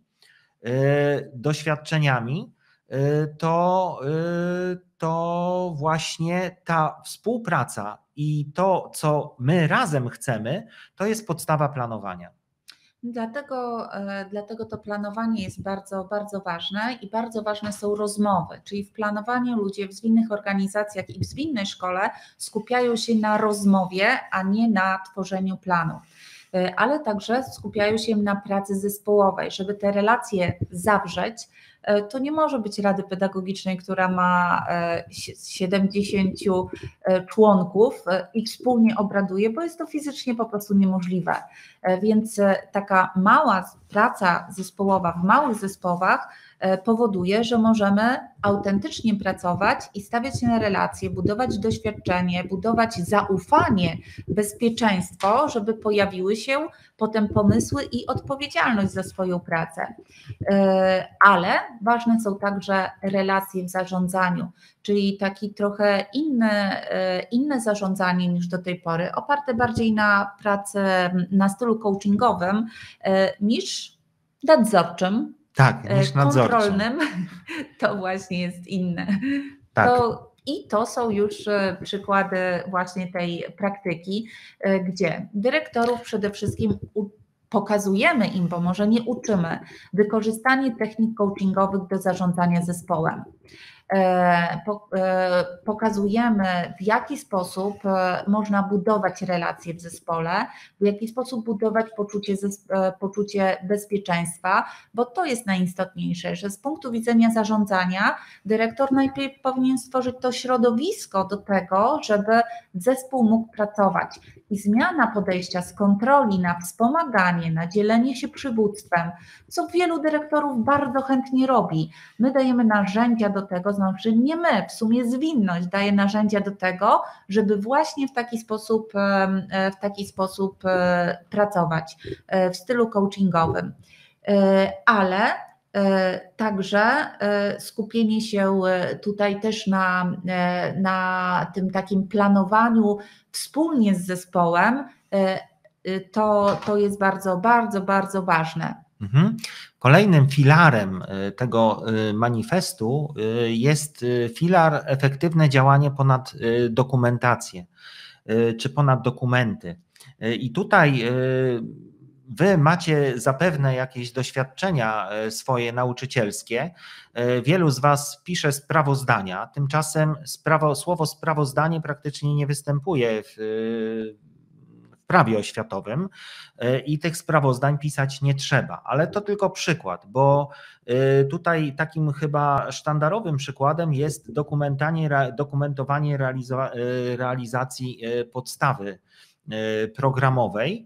to właśnie ta współpraca i to, co my razem chcemy, to jest podstawa planowania. Dlatego to planowanie jest bardzo, bardzo ważne i bardzo ważne są rozmowy, czyli w planowaniu ludzie w zwinnych organizacjach i w zwinnej szkole skupiają się na rozmowie, a nie na tworzeniu planu, ale także skupiają się na pracy zespołowej, żeby te relacje zawrzeć. To nie może być Rady Pedagogicznej, która ma 70 członków i wspólnie obraduje, bo jest to fizycznie po prostu niemożliwe. Więc taka mała praca zespołowa w małych zespołach powoduje, że możemy autentycznie pracować i stawiać się na relacje, budować doświadczenie, budować zaufanie, bezpieczeństwo, żeby pojawiły się potem pomysły i odpowiedzialność za swoją pracę. Ale ważne są także relacje w zarządzaniu, czyli taki trochę inne zarządzanie niż do tej pory, oparte bardziej na pracy na stylu coachingowym niż nadzorczym. Tak, niż nadzorczym. Kontrolnym, to właśnie jest inne. Tak. I to są już przykłady właśnie tej praktyki, gdzie dyrektorów przede wszystkim pokazujemy im, bo może nie uczymy, wykorzystanie technik coachingowych do zarządzania zespołem. Pokazujemy, w jaki sposób można budować relacje w zespole, w jaki sposób budować poczucie bezpieczeństwa, bo to jest najistotniejsze, że z punktu widzenia zarządzania dyrektor najpierw powinien stworzyć to środowisko do tego, żeby zespół mógł pracować. I zmiana podejścia z kontroli na wspomaganie, na dzielenie się przywództwem, co wielu dyrektorów bardzo chętnie robi. My dajemy narzędzia do tego, znaczy nie my, w sumie zwinność daje narzędzia do tego, żeby właśnie w taki sposób pracować w stylu coachingowym. Ale także skupienie się tutaj też na tym takim planowaniu wspólnie z zespołem, to jest bardzo, bardzo, bardzo ważne. Kolejnym filarem tego manifestu jest filar efektywne działanie ponad dokumentację czy ponad dokumenty. I tutaj Wy macie zapewne jakieś doświadczenia swoje nauczycielskie. Wielu z Was pisze sprawozdania, tymczasem słowo sprawozdanie praktycznie nie występuje w prawie oświatowym i tych sprawozdań pisać nie trzeba, ale to tylko przykład, bo tutaj takim chyba sztandarowym przykładem jest dokumentowanie realizacji podstawy programowej,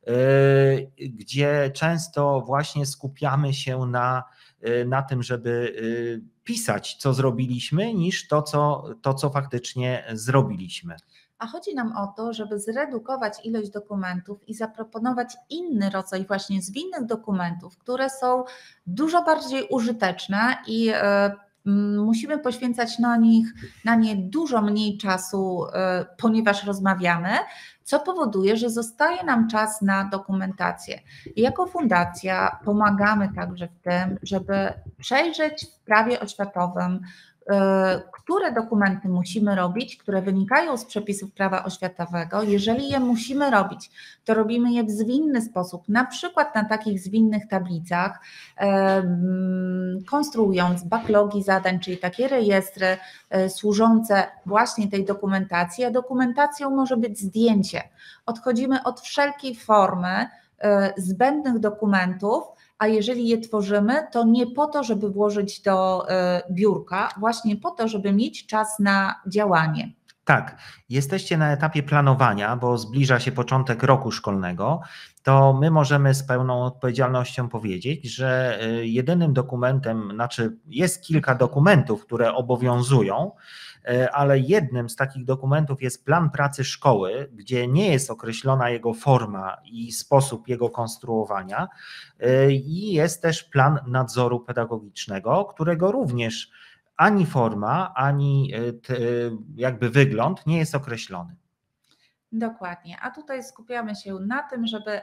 gdzie często właśnie skupiamy się na tym, żeby pisać, co zrobiliśmy, niż to, co faktycznie zrobiliśmy. A chodzi nam o to, żeby zredukować ilość dokumentów i zaproponować inny rodzaj właśnie zwinnych dokumentów, które są dużo bardziej użyteczne i musimy poświęcać na nie dużo mniej czasu, ponieważ rozmawiamy, co powoduje, że zostaje nam czas na dokumentację. I jako fundacja pomagamy także w tym, żeby przejrzeć w prawie oświatowym, które dokumenty musimy robić, które wynikają z przepisów prawa oświatowego. Jeżeli je musimy robić, to robimy je w zwinny sposób, na przykład na takich zwinnych tablicach, konstruując backlogi zadań, czyli takie rejestry służące właśnie tej dokumentacji, a dokumentacją może być zdjęcie. Odchodzimy od wszelkiej formy zbędnych dokumentów, a jeżeli je tworzymy, to nie po to, żeby włożyć do biurka, właśnie po to, żeby mieć czas na działanie. Tak, jesteście na etapie planowania, bo zbliża się początek roku szkolnego, to my możemy z pełną odpowiedzialnością powiedzieć, że jedynym dokumentem, znaczy jest kilka dokumentów, które obowiązują, ale jednym z takich dokumentów jest plan pracy szkoły, gdzie nie jest określona jego forma i sposób jego konstruowania, i jest też plan nadzoru pedagogicznego, którego również ani forma, ani jakby wygląd nie jest określony. Dokładnie, a tutaj skupiamy się na tym, żeby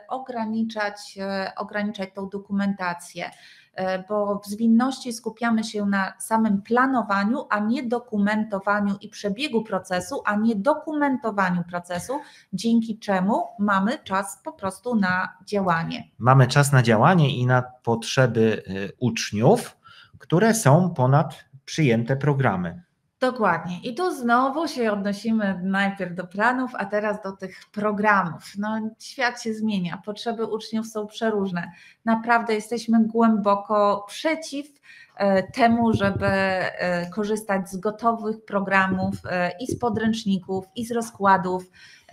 ograniczać tą dokumentację, bo w zwinności skupiamy się na samym planowaniu, a nie dokumentowaniu i przebiegu procesu, a nie dokumentowaniu procesu, dzięki czemu mamy czas po prostu na działanie. Mamy czas na działanie i na potrzeby uczniów, które są ponad przyjęte programy. Dokładnie. I tu znowu się odnosimy najpierw do planów, a teraz do tych programów. No, świat się zmienia, potrzeby uczniów są przeróżne. Naprawdę jesteśmy głęboko przeciw temu, żeby korzystać z gotowych programów i z podręczników, i z rozkładów,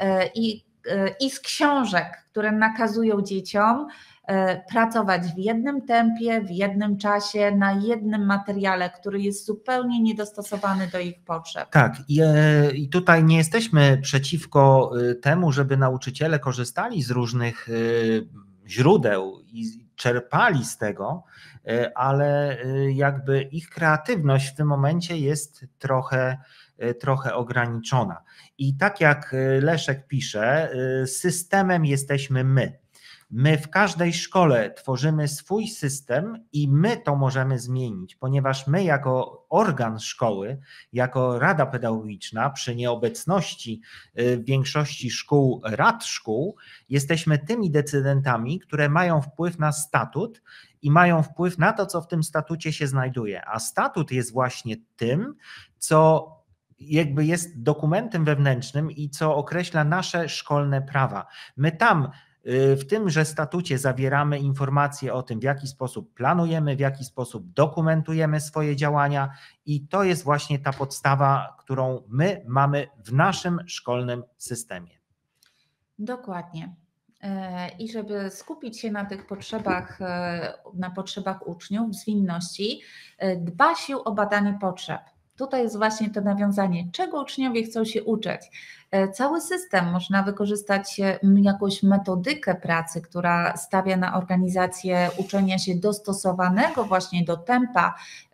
i z książek, które nakazują dzieciom pracować w jednym tempie, w jednym czasie, na jednym materiale, który jest zupełnie niedostosowany do ich potrzeb. Tak, i tutaj nie jesteśmy przeciwko temu, żeby nauczyciele korzystali z różnych źródeł i czerpali z tego, ale jakby ich kreatywność w tym momencie jest trochę ograniczona. I tak jak Leszek pisze, systemem jesteśmy my. My w każdej szkole tworzymy swój system i my to możemy zmienić, ponieważ my jako organ szkoły, jako Rada Pedagogiczna przy nieobecności w większości szkół, rad szkół, jesteśmy tymi decydentami, które mają wpływ na statut i mają wpływ na to, co w tym statucie się znajduje. A statut jest właśnie tym, co jakby jest dokumentem wewnętrznym i co określa nasze szkolne prawa. My tam w tymże statucie zawieramy informacje o tym, w jaki sposób planujemy, w jaki sposób dokumentujemy swoje działania i to jest właśnie ta podstawa, którą my mamy w naszym szkolnym systemie. Dokładnie. I żeby skupić się na tych potrzebach, na potrzebach uczniów w zwinności, dba się o badanie potrzeb. Tutaj jest właśnie to nawiązanie, czego uczniowie chcą się uczyć. Cały system można wykorzystać jakąś metodykę pracy, która stawia na organizację uczenia się dostosowanego właśnie do tempa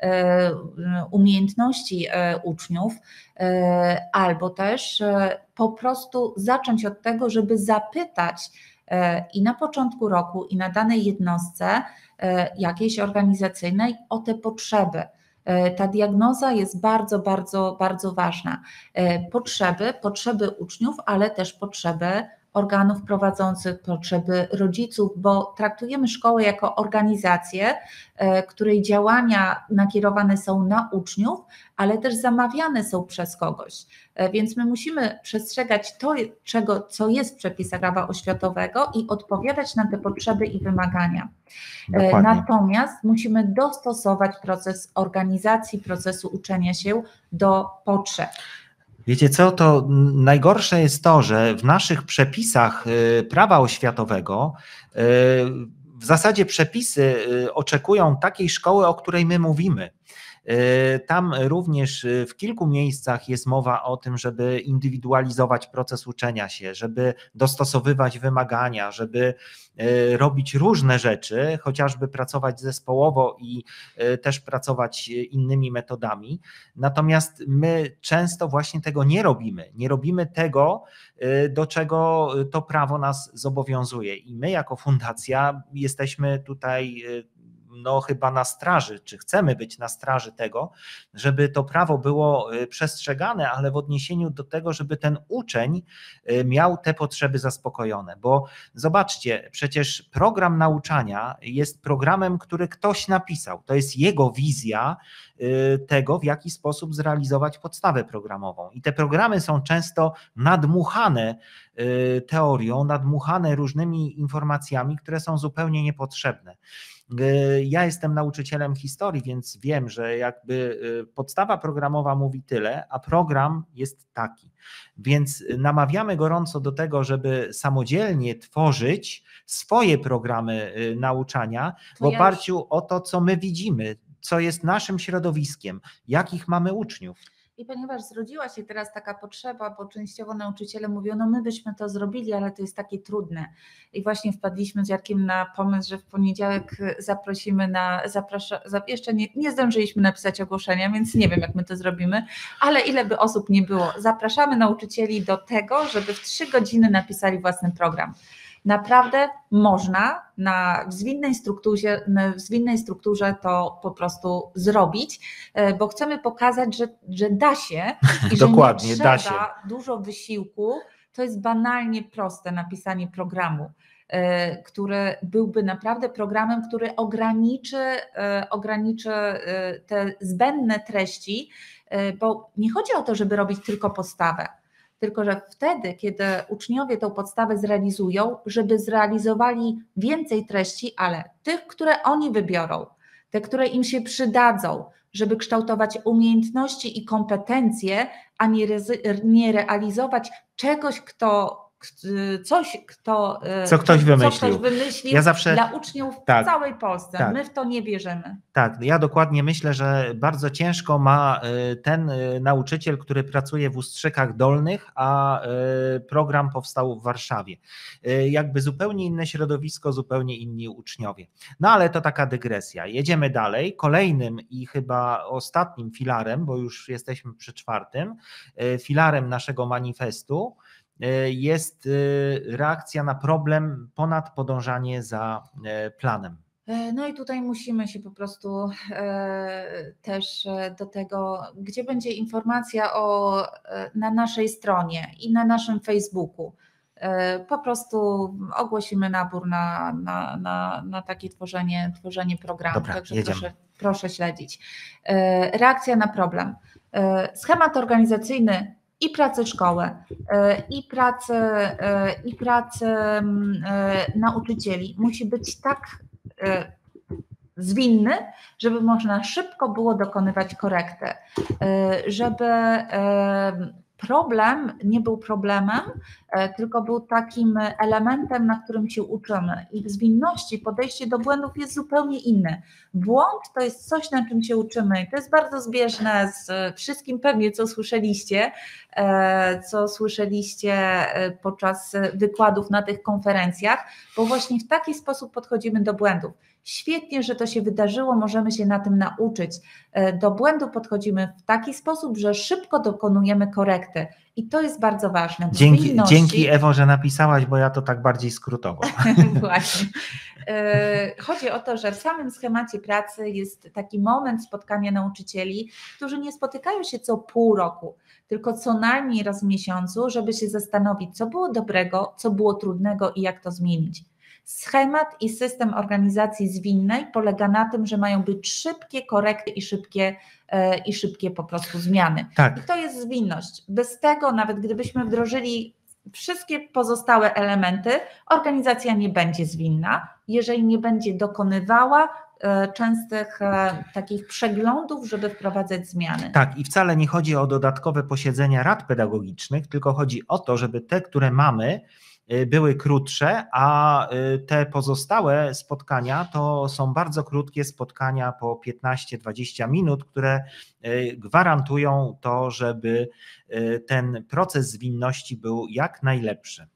umiejętności uczniów, albo też po prostu zacząć od tego, żeby zapytać i na początku roku, i na danej jednostce jakiejś organizacyjnej o te potrzeby. Ta diagnoza jest bardzo, bardzo, bardzo ważna. Potrzeby uczniów, ale też potrzeby organów prowadzących, potrzeby rodziców, bo traktujemy szkołę jako organizację, której działania nakierowane są na uczniów, ale też zamawiane są przez kogoś. Więc my musimy przestrzegać to, co jest w przepisach prawa oświatowego i odpowiadać na te potrzeby i wymagania. Dokładnie. Natomiast musimy dostosować proces organizacji, procesu uczenia się do potrzeb. Wiecie co, to najgorsze jest to, że w naszych przepisach prawa oświatowego w zasadzie przepisy oczekują takiej szkoły, o której my mówimy. Tam również w kilku miejscach jest mowa o tym, żeby indywidualizować proces uczenia się, żeby dostosowywać wymagania, żeby robić różne rzeczy, chociażby pracować zespołowo i też pracować innymi metodami. Natomiast my często właśnie tego nie robimy. Nie robimy tego, do czego to prawo nas zobowiązuje. I my jako fundacja jesteśmy tutaj chyba na straży, czy chcemy być na straży tego, żeby to prawo było przestrzegane, ale w odniesieniu do tego, żeby ten uczeń miał te potrzeby zaspokojone, bo zobaczcie, przecież program nauczania jest programem, który ktoś napisał, to jest jego wizja tego, w jaki sposób zrealizować podstawę programową i te programy są często nadmuchane teorią, nadmuchane różnymi informacjami, które są zupełnie niepotrzebne. Ja jestem nauczycielem historii, więc wiem, że jakby podstawa programowa mówi tyle, a program jest taki. Więc namawiamy gorąco do tego, żeby samodzielnie tworzyć swoje programy nauczania w oparciu o to, co my widzimy, co jest naszym środowiskiem, jakich mamy uczniów. I ponieważ zrodziła się teraz taka potrzeba, bo częściowo nauczyciele mówią, no my byśmy to zrobili, ale to jest takie trudne. I właśnie wpadliśmy z Jarkiem na pomysł, że w poniedziałek zaprosimy jeszcze nie zdążyliśmy napisać ogłoszenia, więc nie wiem, jak my to zrobimy, ale ile by osób nie było, zapraszamy nauczycieli do tego, żeby w 3 godziny napisali własny program. Naprawdę można w zwinnej strukturze to po prostu zrobić, bo chcemy pokazać, że da się i że Dokładnie, nie da trzeba się. dużo wysiłku. To jest banalnie proste napisanie programu, który byłby naprawdę programem, który ograniczy te zbędne treści, bo nie chodzi o to, żeby robić tylko podstawę. Tylko że wtedy, kiedy uczniowie tą podstawę zrealizują, żeby zrealizowali więcej treści, ale tych, które oni wybiorą, te, które im się przydadzą, żeby kształtować umiejętności i kompetencje, a nie realizować czegoś, co ktoś wymyślił Ja zawsze, dla uczniów w całej Polsce. Tak. My w to nie wierzymy. Tak, ja dokładnie myślę, że bardzo ciężko ma ten nauczyciel, który pracuje w Ustrzykach Dolnych, a program powstał w Warszawie. Jakby zupełnie inne środowisko, zupełnie inni uczniowie. No ale to taka dygresja. Jedziemy dalej. Kolejnym i chyba ostatnim filarem, bo już jesteśmy przy 4, filarem naszego manifestu jest reakcja na problem ponad podążanie za planem. No i tutaj musimy się po prostu też do tego, gdzie będzie informacja na naszej stronie i na naszym Facebooku. Po prostu ogłosimy nabór na takie tworzenie programu. Dobra, także proszę śledzić. Reakcja na problem. Schemat organizacyjny i pracy szkoły, i pracy nauczycieli musi być tak zwinny, żeby można szybko było dokonywać korekty, żeby problem nie był problemem, tylko był takim elementem, na którym się uczymy. I w zwinności podejście do błędów jest zupełnie inne. Błąd to jest coś, na czym się uczymy i to jest bardzo zbieżne z wszystkim pewnie, co słyszeliście podczas wykładów na tych konferencjach, bo właśnie w taki sposób podchodzimy do błędów. Świetnie, że to się wydarzyło, możemy się na tym nauczyć. Do błędu podchodzimy w taki sposób, że szybko dokonujemy korekty i to jest bardzo ważne. Dzięki Ewo, że napisałaś, bo ja to tak bardziej skrótowo. Właśnie. Chodzi o to, że w samym schemacie pracy jest taki moment spotkania nauczycieli, którzy nie spotykają się co pół roku, tylko co najmniej raz w miesiącu, żeby się zastanowić, co było dobrego, co było trudnego i jak to zmienić. Schemat i system organizacji zwinnej polega na tym, że mają być szybkie korekty i szybkie po prostu zmiany. Tak. I to jest zwinność. Bez tego, nawet gdybyśmy wdrożyli wszystkie pozostałe elementy, organizacja nie będzie zwinna, jeżeli nie będzie dokonywała częstych takich przeglądów, żeby wprowadzać zmiany. Tak, i wcale nie chodzi o dodatkowe posiedzenia rad pedagogicznych, tylko chodzi o to, żeby te, które mamy, były krótsze, a te pozostałe spotkania to są bardzo krótkie spotkania po 15-20 minut, które gwarantują to, żeby ten proces zwinności był jak najlepszy.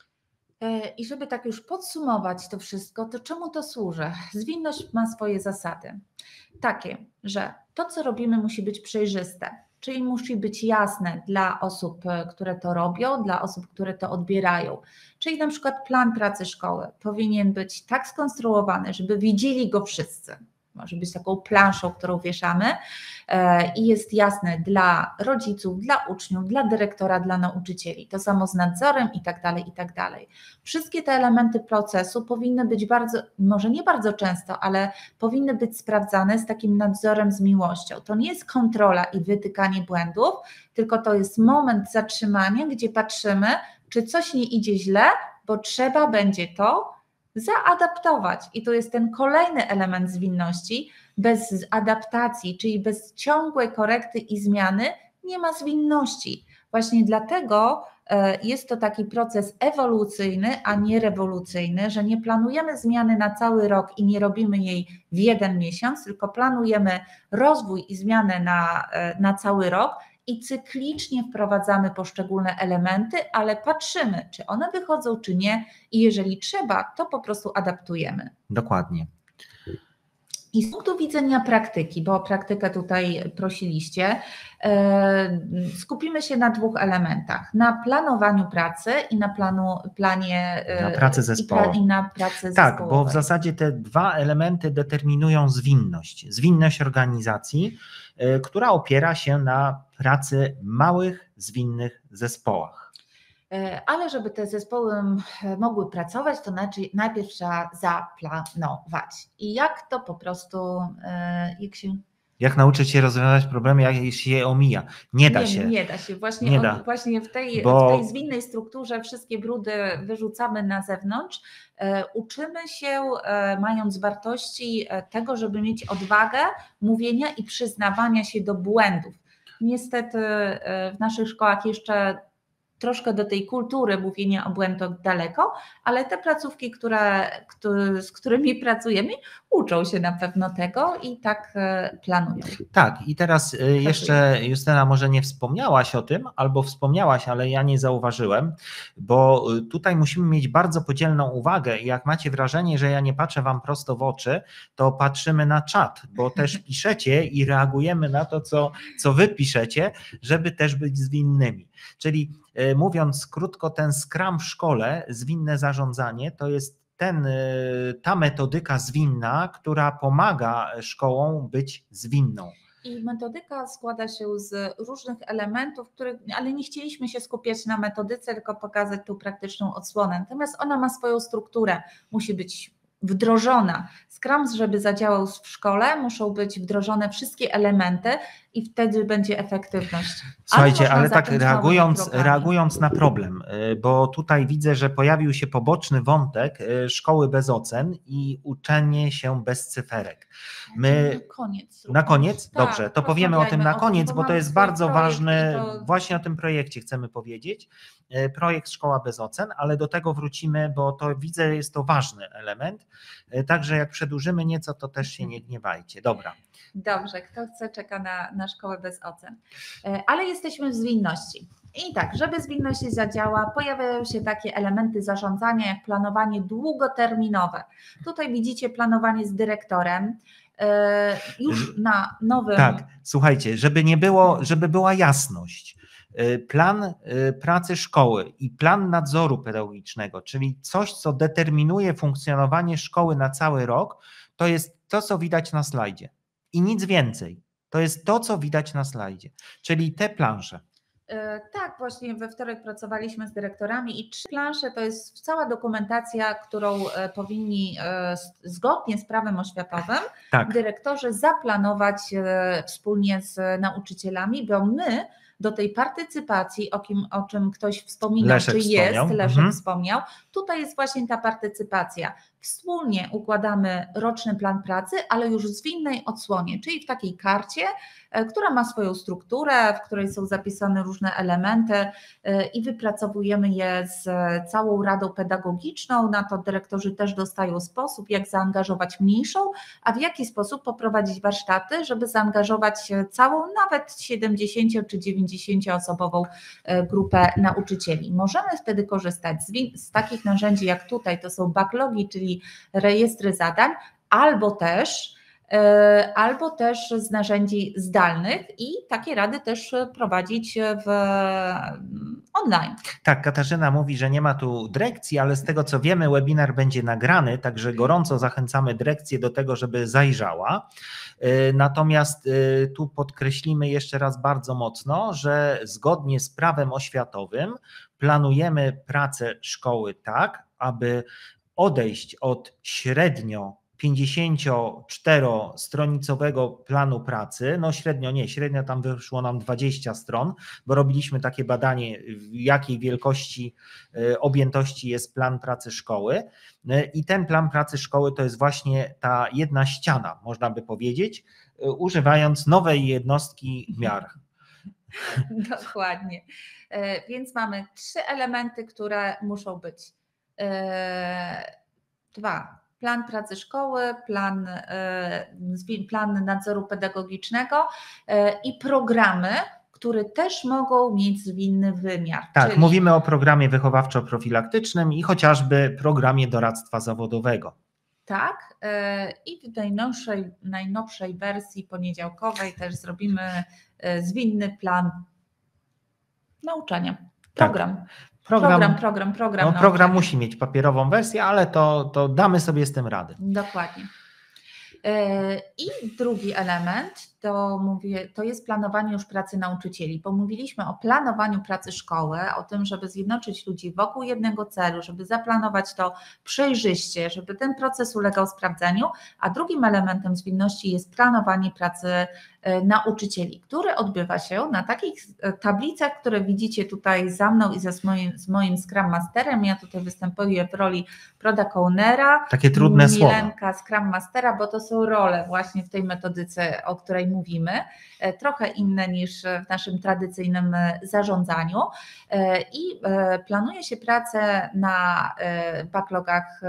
I żeby tak już podsumować to wszystko, to czemu to służy? Zwinność ma swoje zasady. Takie, że to, co robimy, musi być przejrzyste. Czyli musi być jasne dla osób, które to robią, dla osób, które to odbierają. Czyli na przykład plan pracy szkoły powinien być tak skonstruowany, żeby widzieli go wszyscy. Może być taką planszą, którą wieszamy i jest jasne dla rodziców, dla uczniów, dla dyrektora, dla nauczycieli. To samo z nadzorem i tak dalej, i tak dalej. Wszystkie te elementy procesu powinny być może nie bardzo często, ale powinny być sprawdzane z takim nadzorem z miłością. To nie jest kontrola i wytykanie błędów, tylko to jest moment zatrzymania, gdzie patrzymy, czy coś nie idzie źle, bo trzeba będzie to zaadaptować. I to jest ten kolejny element zwinności. Bez adaptacji, czyli bez ciągłej korekty i zmiany nie ma zwinności. Właśnie dlatego jest to taki proces ewolucyjny, a nie rewolucyjny, że nie planujemy zmiany na cały rok i nie robimy jej w 1 miesiąc, tylko planujemy rozwój i zmianę na cały rok i cyklicznie wprowadzamy poszczególne elementy, ale patrzymy, czy one wychodzą, czy nie, i jeżeli trzeba, to po prostu adaptujemy. Dokładnie. I z punktu widzenia praktyki, bo o praktykę tutaj prosiliście, skupimy się na 2 elementach. Na planowaniu pracy i na planie na pracę zespołową. I na pracę tak, zespołową. bo w zasadzie te 2 elementy determinują zwinność. Zwinność organizacji, która opiera się na pracy małych, zwinnych zespołach. Ale żeby te zespoły mogły pracować, to najpierw trzeba zaplanować. I jak to po prostu, Jak nauczyć się rozwiązywać problemy, jak się je omija? Nie da się. Nie da się. Właśnie w tej zwinnej strukturze wszystkie brudy wyrzucamy na zewnątrz. Uczymy się, mając wartości tego, żeby mieć odwagę mówienia i przyznawania się do błędów. Niestety w naszych szkołach jeszcze troszkę do tej kultury mówienia o błędach daleko, ale te placówki, z którymi pracujemy, uczą się na pewno tego i tak planują. Tak, i teraz jeszcze Justyna, może nie wspomniałaś o tym, albo wspomniałaś, ale ja nie zauważyłem, bo tutaj musimy mieć bardzo podzielną uwagę i jak macie wrażenie, że ja nie patrzę wam prosto w oczy, to patrzymy na czat, bo też piszecie i reagujemy na to, co wy piszecie, żeby też być zwinnymi. Czyli mówiąc krótko, ten Scrum w szkole, zwinne zarządzanie, to jest ta metodyka zwinna, która pomaga szkołom być zwinną. I metodyka składa się z różnych elementów, ale nie chcieliśmy się skupiać na metodyce, tylko pokazać tą praktyczną odsłonę. Natomiast ona ma swoją strukturę, musi być wdrożona. Scrum, żeby zadziałał w szkole, muszą być wdrożone wszystkie elementy i wtedy będzie efektywność. Słuchajcie, ale tak reagując na problem, bo tutaj widzę, że pojawił się poboczny wątek szkoły bez ocen i uczenie się bez cyferek. Na koniec? Tak, dobrze, to powiemy o tym na koniec, bo to jest bardzo ważne, właśnie o tym projekcie chcemy powiedzieć. Projekt Szkoła bez ocen, ale do tego wrócimy, bo to widzę, jest to ważny element, także jak przedłużymy nieco, to też się nie gniewajcie. Dobra. Dobrze, kto chce, czeka na szkołę bez ocen. Ale jesteśmy w zwinności. I tak, żeby zwinność zadziała, pojawiają się takie elementy zarządzania jak planowanie długoterminowe. Tutaj widzicie planowanie z dyrektorem. Już na nowym... Tak, słuchajcie, żeby była jasność. Plan pracy szkoły i plan nadzoru pedagogicznego, czyli coś, co determinuje funkcjonowanie szkoły na cały rok, to jest to, co widać na slajdzie. I nic więcej. To jest to, co widać na slajdzie, czyli te plansze. Tak, właśnie we wtorek pracowaliśmy z dyrektorami i 3 plansze to jest cała dokumentacja, którą powinni zgodnie z prawem oświatowym dyrektorzy zaplanować wspólnie z nauczycielami, bo my do tej partycypacji, o czym ktoś wspominał, Leszek wspomniał, tutaj jest właśnie ta partycypacja. Wspólnie układamy roczny plan pracy, ale już w zwinnej odsłonie, czyli w takiej karcie, która ma swoją strukturę, w której są zapisane różne elementy i wypracowujemy je z całą radą pedagogiczną. Na to dyrektorzy też dostają sposób, jak zaangażować mniejszą, a w jaki sposób poprowadzić warsztaty, żeby zaangażować całą, nawet 70 czy 90-osobową grupę nauczycieli. Możemy wtedy korzystać z takich narzędzi jak tutaj, to są backlogi, czyli rejestry zadań, albo też z narzędzi zdalnych i takie rady też prowadzić online. Tak, Katarzyna mówi, że nie ma tu dyrekcji, ale z tego co wiemy, webinar będzie nagrany, także gorąco zachęcamy dyrekcję do tego, żeby zajrzała. Natomiast tu podkreślimy jeszcze raz bardzo mocno, że zgodnie z prawem oświatowym planujemy pracę szkoły tak, aby odejść od średnio 54-stronicowego planu pracy, no średnio tam wyszło nam 20 stron, bo robiliśmy takie badanie, w jakiej wielkości objętości jest plan pracy szkoły i ten plan pracy szkoły to jest właśnie ta jedna ściana, można by powiedzieć, używając nowej jednostki miar. Dokładnie. Więc mamy 3 elementy, które muszą być. 2. Plan pracy szkoły, plan nadzoru pedagogicznego i programy, które też mogą mieć zwinny wymiar. Tak, czyli... mówimy o programie wychowawczo-profilaktycznym i chociażby programie doradztwa zawodowego. Tak, i w najnowszej wersji poniedziałkowej też zrobimy zwinny plan nauczania. Program. Tak. Program musi mieć papierową wersję, ale to damy sobie z tym radę. Dokładnie. I drugi element to jest planowanie już pracy nauczycieli. Pomówiliśmy o planowaniu pracy szkoły, o tym, żeby zjednoczyć ludzi wokół jednego celu, żeby zaplanować to przejrzyście, żeby ten proces ulegał sprawdzeniu, a drugim elementem zwinności jest planowanie pracy nauczycieli, który odbywa się na takich tablicach, które widzicie tutaj za mną i z moim Scrum Masterem. Ja tutaj występuję w roli Product Ownera. Takie trudne słowa. Milenka Scrum Mastera, bo to są role właśnie w tej metodyce, o której mówimy, trochę inne niż w naszym tradycyjnym zarządzaniu i planuje się pracę na backlogach,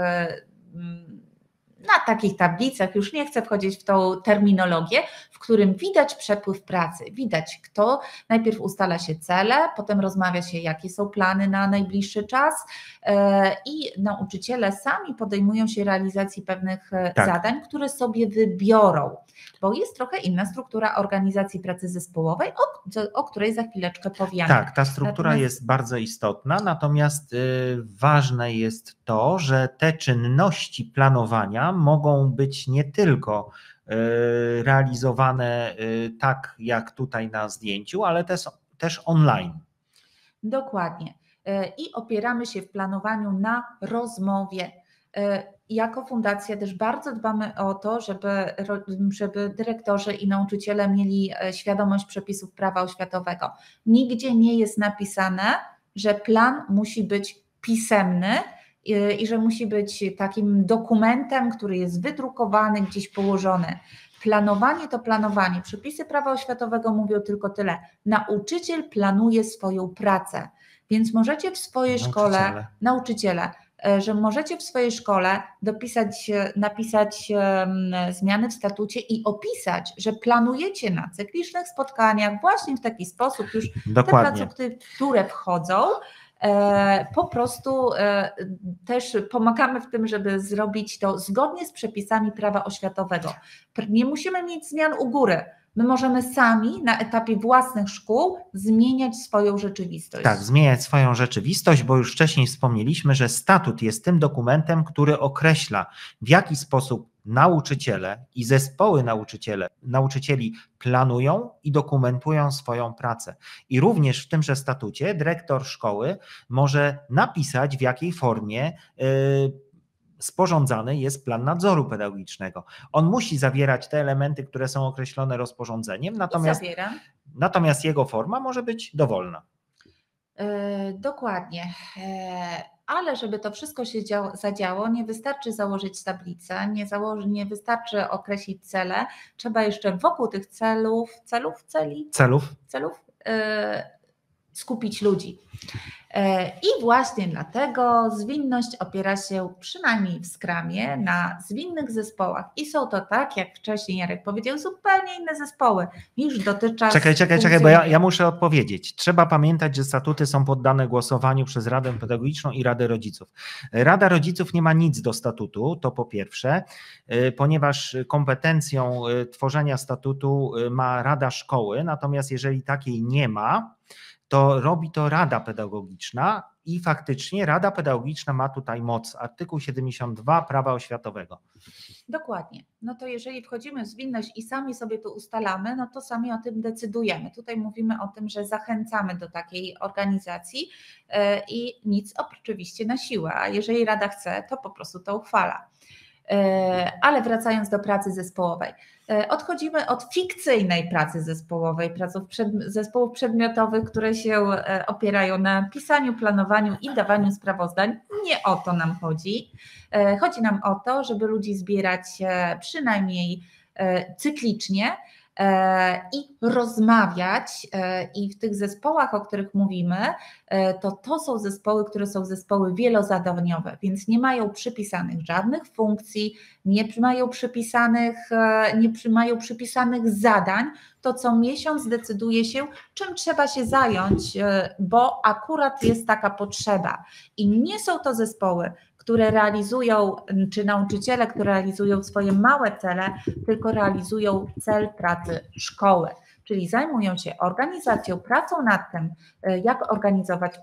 na takich tablicach, już nie chcę wchodzić w tą terminologię, w którym widać przepływ pracy, widać kto najpierw ustala się cele, potem rozmawia się jakie są plany na najbliższy czas i nauczyciele sami podejmują się realizacji pewnych zadań, które sobie wybiorą, bo jest trochę inna struktura organizacji pracy zespołowej, o której za chwileczkę powiemy. Tak, ta struktura jest bardzo istotna, natomiast ważne jest to, że te czynności planowania mogą być nie tylko realizowane tak jak tutaj na zdjęciu, ale też online. Dokładnie. I opieramy się w planowaniu na rozmowie. Jako fundacja też bardzo dbamy o to, żeby dyrektorzy i nauczyciele mieli świadomość przepisów prawa oświatowego. Nigdzie nie jest napisane, że plan musi być pisemny i że musi być takim dokumentem, który jest wydrukowany, gdzieś położony. Planowanie to planowanie. Przepisy prawa oświatowego mówią tylko tyle. Nauczyciel planuje swoją pracę, więc możecie w swojej szkole, nauczyciele, że możecie w swojej szkole napisać zmiany w statucie i opisać, że planujecie na cyklicznych spotkaniach właśnie w taki sposób już Dokładnie. te placówki, które wchodzą, po prostu też pomagamy w tym, żeby zrobić to zgodnie z przepisami prawa oświatowego. Nie musimy mieć zmian u góry. My możemy sami na etapie własnych szkół zmieniać swoją rzeczywistość. Tak, zmieniać swoją rzeczywistość, bo już wcześniej wspomnieliśmy, że statut jest tym dokumentem, który określa, w jaki sposób nauczyciele i zespoły nauczycieli planują i dokumentują swoją pracę. I również w tymże statucie dyrektor szkoły może napisać, w jakiej formie sporządzany jest plan nadzoru pedagogicznego. On musi zawierać te elementy, które są określone rozporządzeniem, natomiast jego forma może być dowolna. Dokładnie. Ale żeby to wszystko się zadziało, nie wystarczy założyć tablicę, nie wystarczy określić cele, trzeba jeszcze wokół tych celów skupić ludzi. I właśnie dlatego zwinność opiera się przynajmniej w Scrumie na zwinnych zespołach i są to, tak jak wcześniej Jarek powiedział, zupełnie inne zespoły niż dotychczas. Czekaj, bo ja muszę odpowiedzieć. Trzeba pamiętać, że statuty są poddane głosowaniu przez Radę Pedagogiczną i Radę Rodziców. Rada Rodziców nie ma nic do statutu, to po pierwsze, ponieważ kompetencją tworzenia statutu ma Rada Szkoły, natomiast jeżeli takiej nie ma, to robi to Rada Pedagogiczna i faktycznie Rada Pedagogiczna ma tutaj moc. Artykuł 72 Prawa Oświatowego. Dokładnie. No to jeżeli wchodzimy w zwinność i sami sobie to ustalamy, no to sami o tym decydujemy. Tutaj mówimy o tym, że zachęcamy do takiej organizacji i nic oczywiście na siłę, a jeżeli Rada chce, to po prostu to uchwala. Ale wracając do pracy zespołowej. Odchodzimy od fikcyjnej pracy zespołowej, zespołów przedmiotowych, które się opierają na pisaniu, planowaniu i dawaniu sprawozdań. Nie o to nam chodzi. Chodzi nam o to, żeby ludzi zbierać przynajmniej cyklicznie i rozmawiać, i w tych zespołach, o których mówimy, to są zespoły, które są zespoły wielozadaniowe, więc nie mają przypisanych żadnych funkcji, nie mają przypisanych zadań, to co miesiąc decyduje się, czym trzeba się zająć, bo akurat jest taka potrzeba. I nie są to zespoły, które realizują, czy nauczyciele, które realizują swoje małe cele, tylko realizują cel pracy szkoły, czyli zajmują się organizacją, pracą nad tym, jak organizować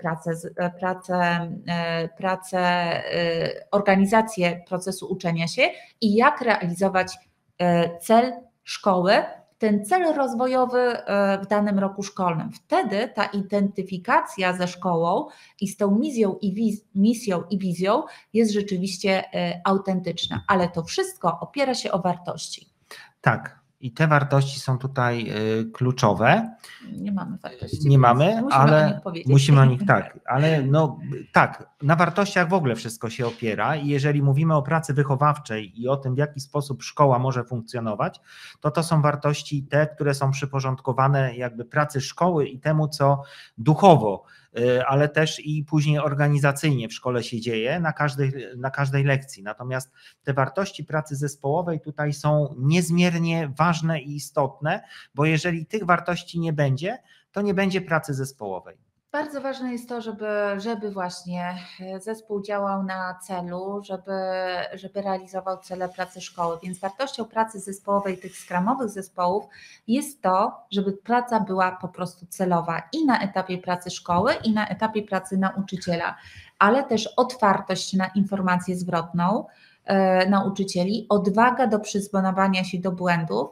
organizację procesu uczenia się i jak realizować cel szkoły, ten cel rozwojowy w danym roku szkolnym. Wtedy ta identyfikacja ze szkołą i z tą misją i wizją jest rzeczywiście autentyczna, ale to wszystko opiera się o wartości. Tak. I te wartości są tutaj kluczowe. Nie mamy wartości. Nie mamy, ale o nich powiedzieć. Musimy o nich, tak. Ale tak, na wartościach w ogóle wszystko się opiera i jeżeli mówimy o pracy wychowawczej i o tym, w jaki sposób szkoła może funkcjonować, to są wartości te, które są przyporządkowane jakby pracy szkoły i temu, co duchowo, ale też i później organizacyjnie w szkole się dzieje na każdej lekcji. Natomiast te wartości pracy zespołowej tutaj są niezmiernie ważne i istotne, bo jeżeli tych wartości nie będzie, to nie będzie pracy zespołowej. Bardzo ważne jest to, żeby właśnie zespół działał na celu, żeby realizował cele pracy szkoły. Więc wartością pracy zespołowej tych skramowych zespołów jest to, żeby praca była po prostu celowa i na etapie pracy szkoły, i na etapie pracy nauczyciela, ale też otwartość na informację zwrotną nauczycieli, odwaga do przyznawania się do błędów,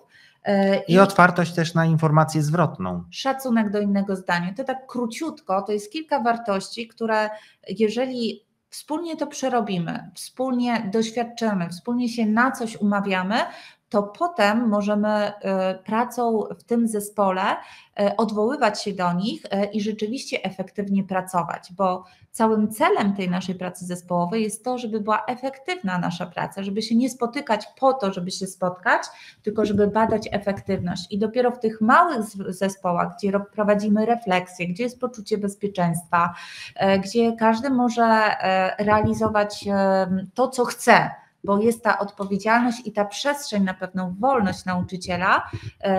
i otwartość też na informację zwrotną. Szacunek do innego zdania. To tak króciutko, to jest kilka wartości, które jeżeli wspólnie to przerobimy, wspólnie doświadczymy, wspólnie się na coś umawiamy, to potem możemy pracą w tym zespole odwoływać się do nich i rzeczywiście efektywnie pracować, bo całym celem tej naszej pracy zespołowej jest to, żeby była efektywna nasza praca, żeby się nie spotykać po to, żeby się spotkać, tylko żeby badać efektywność. I dopiero w tych małych zespołach, gdzie prowadzimy refleksję, gdzie jest poczucie bezpieczeństwa, gdzie każdy może realizować to, co chce, bo jest ta odpowiedzialność i ta przestrzeń na pewną wolność nauczyciela,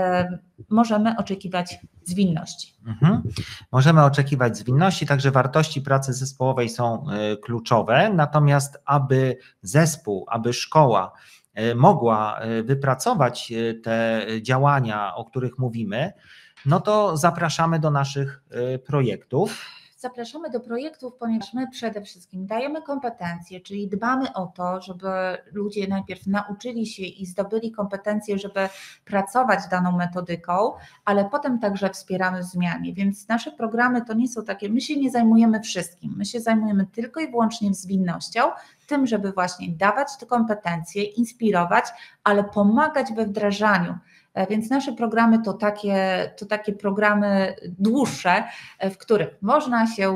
możemy oczekiwać zwinności. Możemy oczekiwać zwinności, także wartości pracy zespołowej są kluczowe, natomiast aby zespół, aby szkoła mogła wypracować te działania, o których mówimy, no to zapraszamy do naszych projektów. Zapraszamy do projektów, ponieważ my przede wszystkim dajemy kompetencje, czyli dbamy o to, żeby ludzie najpierw nauczyli się i zdobyli kompetencje, żeby pracować daną metodyką, ale potem także wspieramy w zmianie, więc nasze programy to nie są takie, my się nie zajmujemy wszystkim, my się zajmujemy tylko i wyłącznie zwinnością, tym, żeby właśnie dawać te kompetencje, inspirować, ale pomagać we wdrażaniu. Więc nasze programy to takie programy dłuższe, w których można się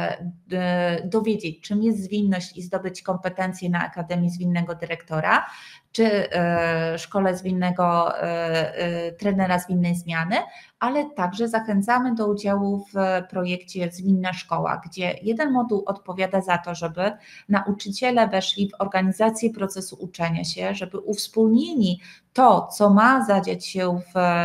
dowiedzieć, czym jest zwinność i zdobyć kompetencje na Akademii Zwinnego Dyrektora, czy Szkole Zwinnego Trenera Zwinnej Zmiany, ale także zachęcamy do udziału w projekcie Zwinna Szkoła, gdzie jeden moduł odpowiada za to, żeby nauczyciele weszli w organizację procesu uczenia się, żeby uwspólnili to, co ma zadziać się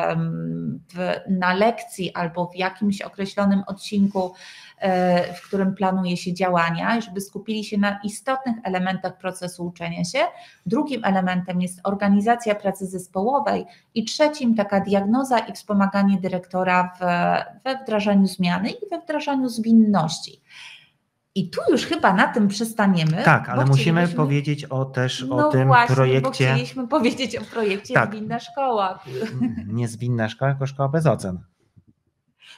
na lekcji albo w jakimś określonym odcinku, w którym planuje się działania, i żeby skupili się na istotnych elementach procesu uczenia się. Drugim elementem jest organizacja pracy zespołowej i trzecim taka diagnoza i wspomaganie dyrektora we wdrażaniu zmiany i we wdrażaniu zwinności. I tu już chyba na tym przestaniemy. Tak, ale musimy powiedzieć o tym właśnie, projekcie. Bo chcieliśmy powiedzieć o projekcie tak. Zwinna Szkoła. Nie zwinna szkoła, tylko szkoła bez ocen.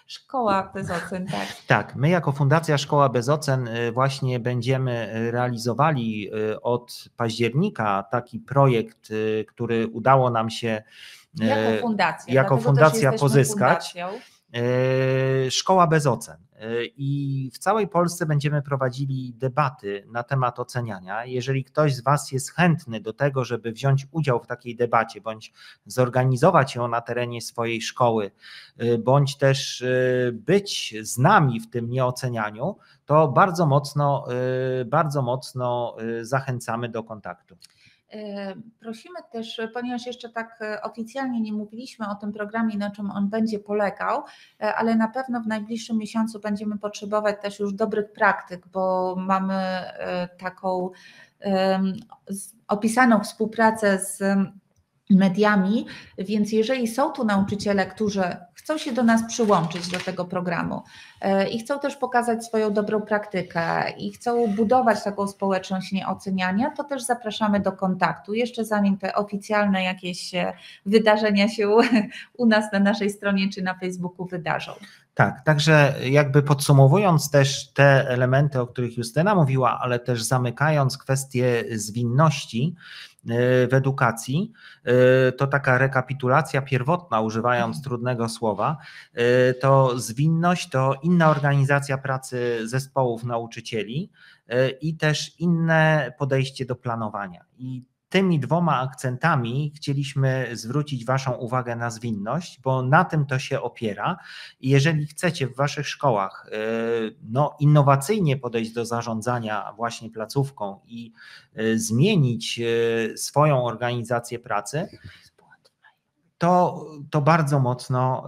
Szkoła bez ocen, tak. Tak, my jako Fundacja Szkoła Bez Ocen właśnie będziemy realizowali od października taki projekt, który udało nam się jako fundacja pozyskać. Szkoła bez ocen. I w całej Polsce będziemy prowadzili debaty na temat oceniania. Jeżeli ktoś z Was jest chętny do tego, żeby wziąć udział w takiej debacie, bądź zorganizować ją na terenie swojej szkoły, bądź też być z nami w tym nieocenianiu, to bardzo mocno zachęcamy do kontaktu. Prosimy też, ponieważ jeszcze tak oficjalnie nie mówiliśmy o tym programie, na czym on będzie polegał, ale na pewno w najbliższym miesiącu będziemy potrzebować też już dobrych praktyk, bo mamy taką opisaną współpracę z mediami, więc jeżeli są tu nauczyciele, którzy chcą się do nas przyłączyć do tego programu i chcą też pokazać swoją dobrą praktykę i chcą budować taką społeczność nieoceniania, to też zapraszamy do kontaktu, jeszcze zanim te oficjalne jakieś wydarzenia się u nas na naszej stronie czy na Facebooku wydarzą. Tak, także jakby podsumowując też te elementy, o których Justyna mówiła, ale też zamykając kwestię zwinności w edukacji, to taka rekapitulacja pierwotna, używając trudnego słowa, to zwinność to inna organizacja pracy zespołów nauczycieli i też inne podejście do planowania. I tymi dwoma akcentami chcieliśmy zwrócić Waszą uwagę na zwinność, bo na tym to się opiera. I jeżeli chcecie w Waszych szkołach innowacyjnie podejść do zarządzania właśnie placówką i zmienić swoją organizację pracy, to bardzo mocno,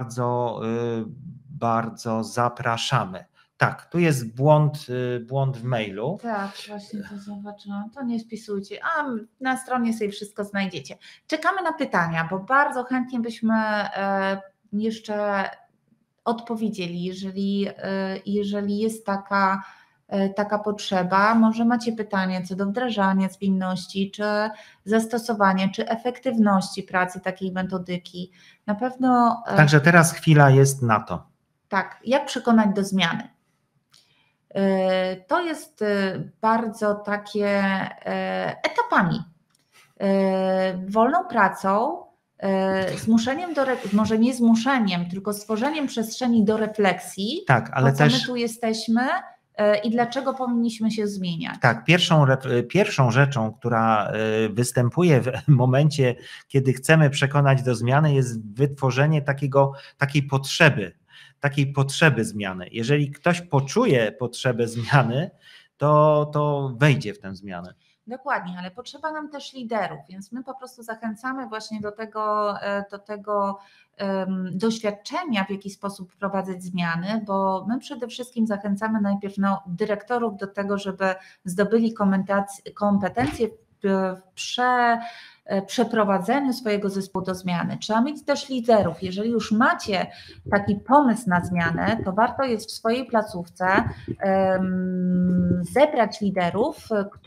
bardzo zapraszamy. Tak, tu jest błąd w mailu. Tak, właśnie to zobaczyłam. To nie spisujcie, a na stronie sobie wszystko znajdziecie. Czekamy na pytania, bo bardzo chętnie byśmy jeszcze odpowiedzieli, jeżeli jest taka potrzeba. Może macie pytanie co do wdrażania zwinności, czy zastosowania, czy efektywności pracy takiej metodyki. Na pewno. Także teraz chwila jest na to. Tak, jak przekonać do zmiany? To jest bardzo takie etapami. Wolną pracą, zmuszeniem może nie zmuszeniem, tylko stworzeniem przestrzeni do refleksji, tak, ale po co my tu jesteśmy i dlaczego powinniśmy się zmieniać. Tak, pierwszą rzeczą, która występuje w momencie, kiedy chcemy przekonać do zmiany, jest wytworzenie takiej potrzeby zmiany. Jeżeli ktoś poczuje potrzebę zmiany, to wejdzie w tę zmianę. Dokładnie, ale potrzeba nam też liderów, więc my po prostu zachęcamy właśnie do tego doświadczenia, w jaki sposób wprowadzać zmiany, bo my przede wszystkim zachęcamy najpierw dyrektorów do tego, żeby zdobyli kompetencje w przeprowadzeniu swojego zespołu do zmiany. Trzeba mieć też liderów. Jeżeli już macie taki pomysł na zmianę, to warto jest w swojej placówce zebrać liderów,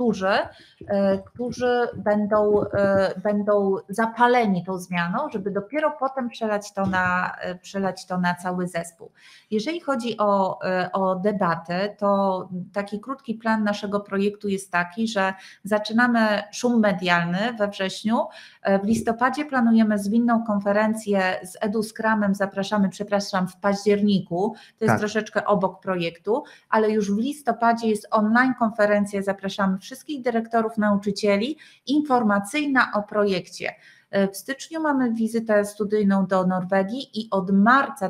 którzy będą zapaleni tą zmianą, żeby dopiero potem przelać to na cały zespół. Jeżeli chodzi o debatę, to taki krótki plan naszego projektu jest taki, że zaczynamy szum medialny we wrześniu. W listopadzie planujemy zwinną konferencję z EduScrumem, w październiku, to jest troszeczkę obok projektu, ale już w listopadzie jest online konferencja, zapraszamy wszystkich dyrektorów, nauczycieli, informacyjna o projekcie. W styczniu mamy wizytę studyjną do Norwegii i od marca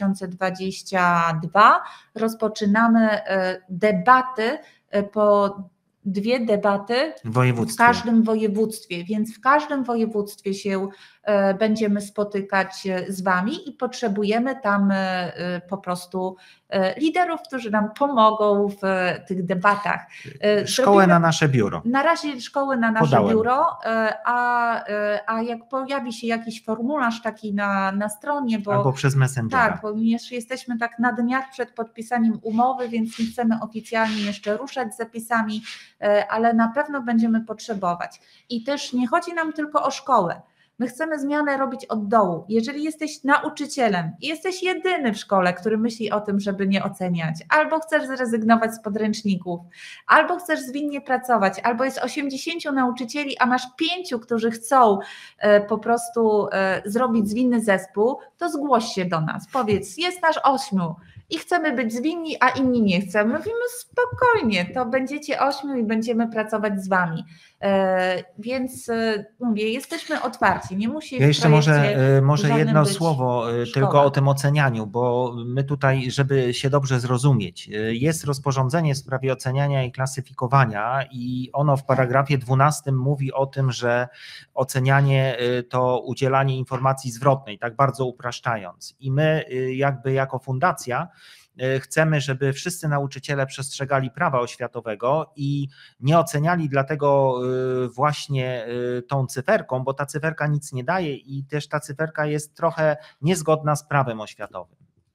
2022 rozpoczynamy debaty dwie debaty w każdym województwie, więc w każdym województwie się będziemy spotykać z Wami i potrzebujemy tam po prostu liderów, którzy nam pomogą w tych debatach. Szkołę na nasze biuro. Na razie szkołę na nasze biuro, a jak pojawi się jakiś formularz taki na stronie, albo przez Messengera. Tak, bo jeszcze jesteśmy tak na dniach przed podpisaniem umowy, więc nie chcemy oficjalnie jeszcze ruszać z zapisami, ale na pewno będziemy potrzebować. I też nie chodzi nam tylko o szkołę. My chcemy zmianę robić od dołu. Jeżeli jesteś nauczycielem i jesteś jedyny w szkole, który myśli o tym, żeby nie oceniać, albo chcesz zrezygnować z podręczników, albo chcesz zwinnie pracować, albo jest 80 nauczycieli, a masz 5, którzy chcą po prostu zrobić zwinny zespół, to zgłoś się do nas. Powiedz, jest nas 8 i chcemy być zwinni, a inni nie chcą. Mówimy spokojnie, to będziecie 8 i będziemy pracować z wami. Więc mówię, jesteśmy otwarci, nie musi Ja jeszcze może jedno słowo tylko o tym ocenianiu, bo my tutaj, żeby się dobrze zrozumieć, jest rozporządzenie w sprawie oceniania i klasyfikowania i ono w paragrafie 12 mówi o tym, że ocenianie to udzielanie informacji zwrotnej, tak bardzo upraszczając. I my jakby jako fundacja chcemy, żeby wszyscy nauczyciele przestrzegali prawa oświatowego i nie oceniali dlatego właśnie tą cyferką, bo ta cyferka nic nie daje i też ta cyferka jest trochę niezgodna z prawem oświatowym.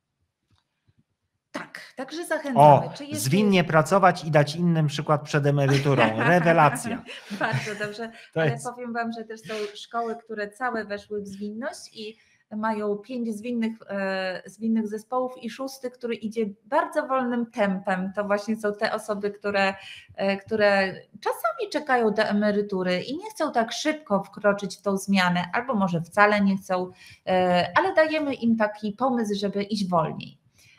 Tak, także zachęcamy. Zwinnie pracować i dać innym przykład przed emeryturą. Rewelacja. Bardzo dobrze, ale powiem wam, że też są szkoły, które całe weszły w zwinność i mają 5 zwinnych zespołów i 6, który idzie bardzo wolnym tempem. To właśnie są te osoby, które czasami czekają do emerytury i nie chcą tak szybko wkroczyć w tą zmianę, albo może wcale nie chcą, ale dajemy im taki pomysł, żeby iść wolniej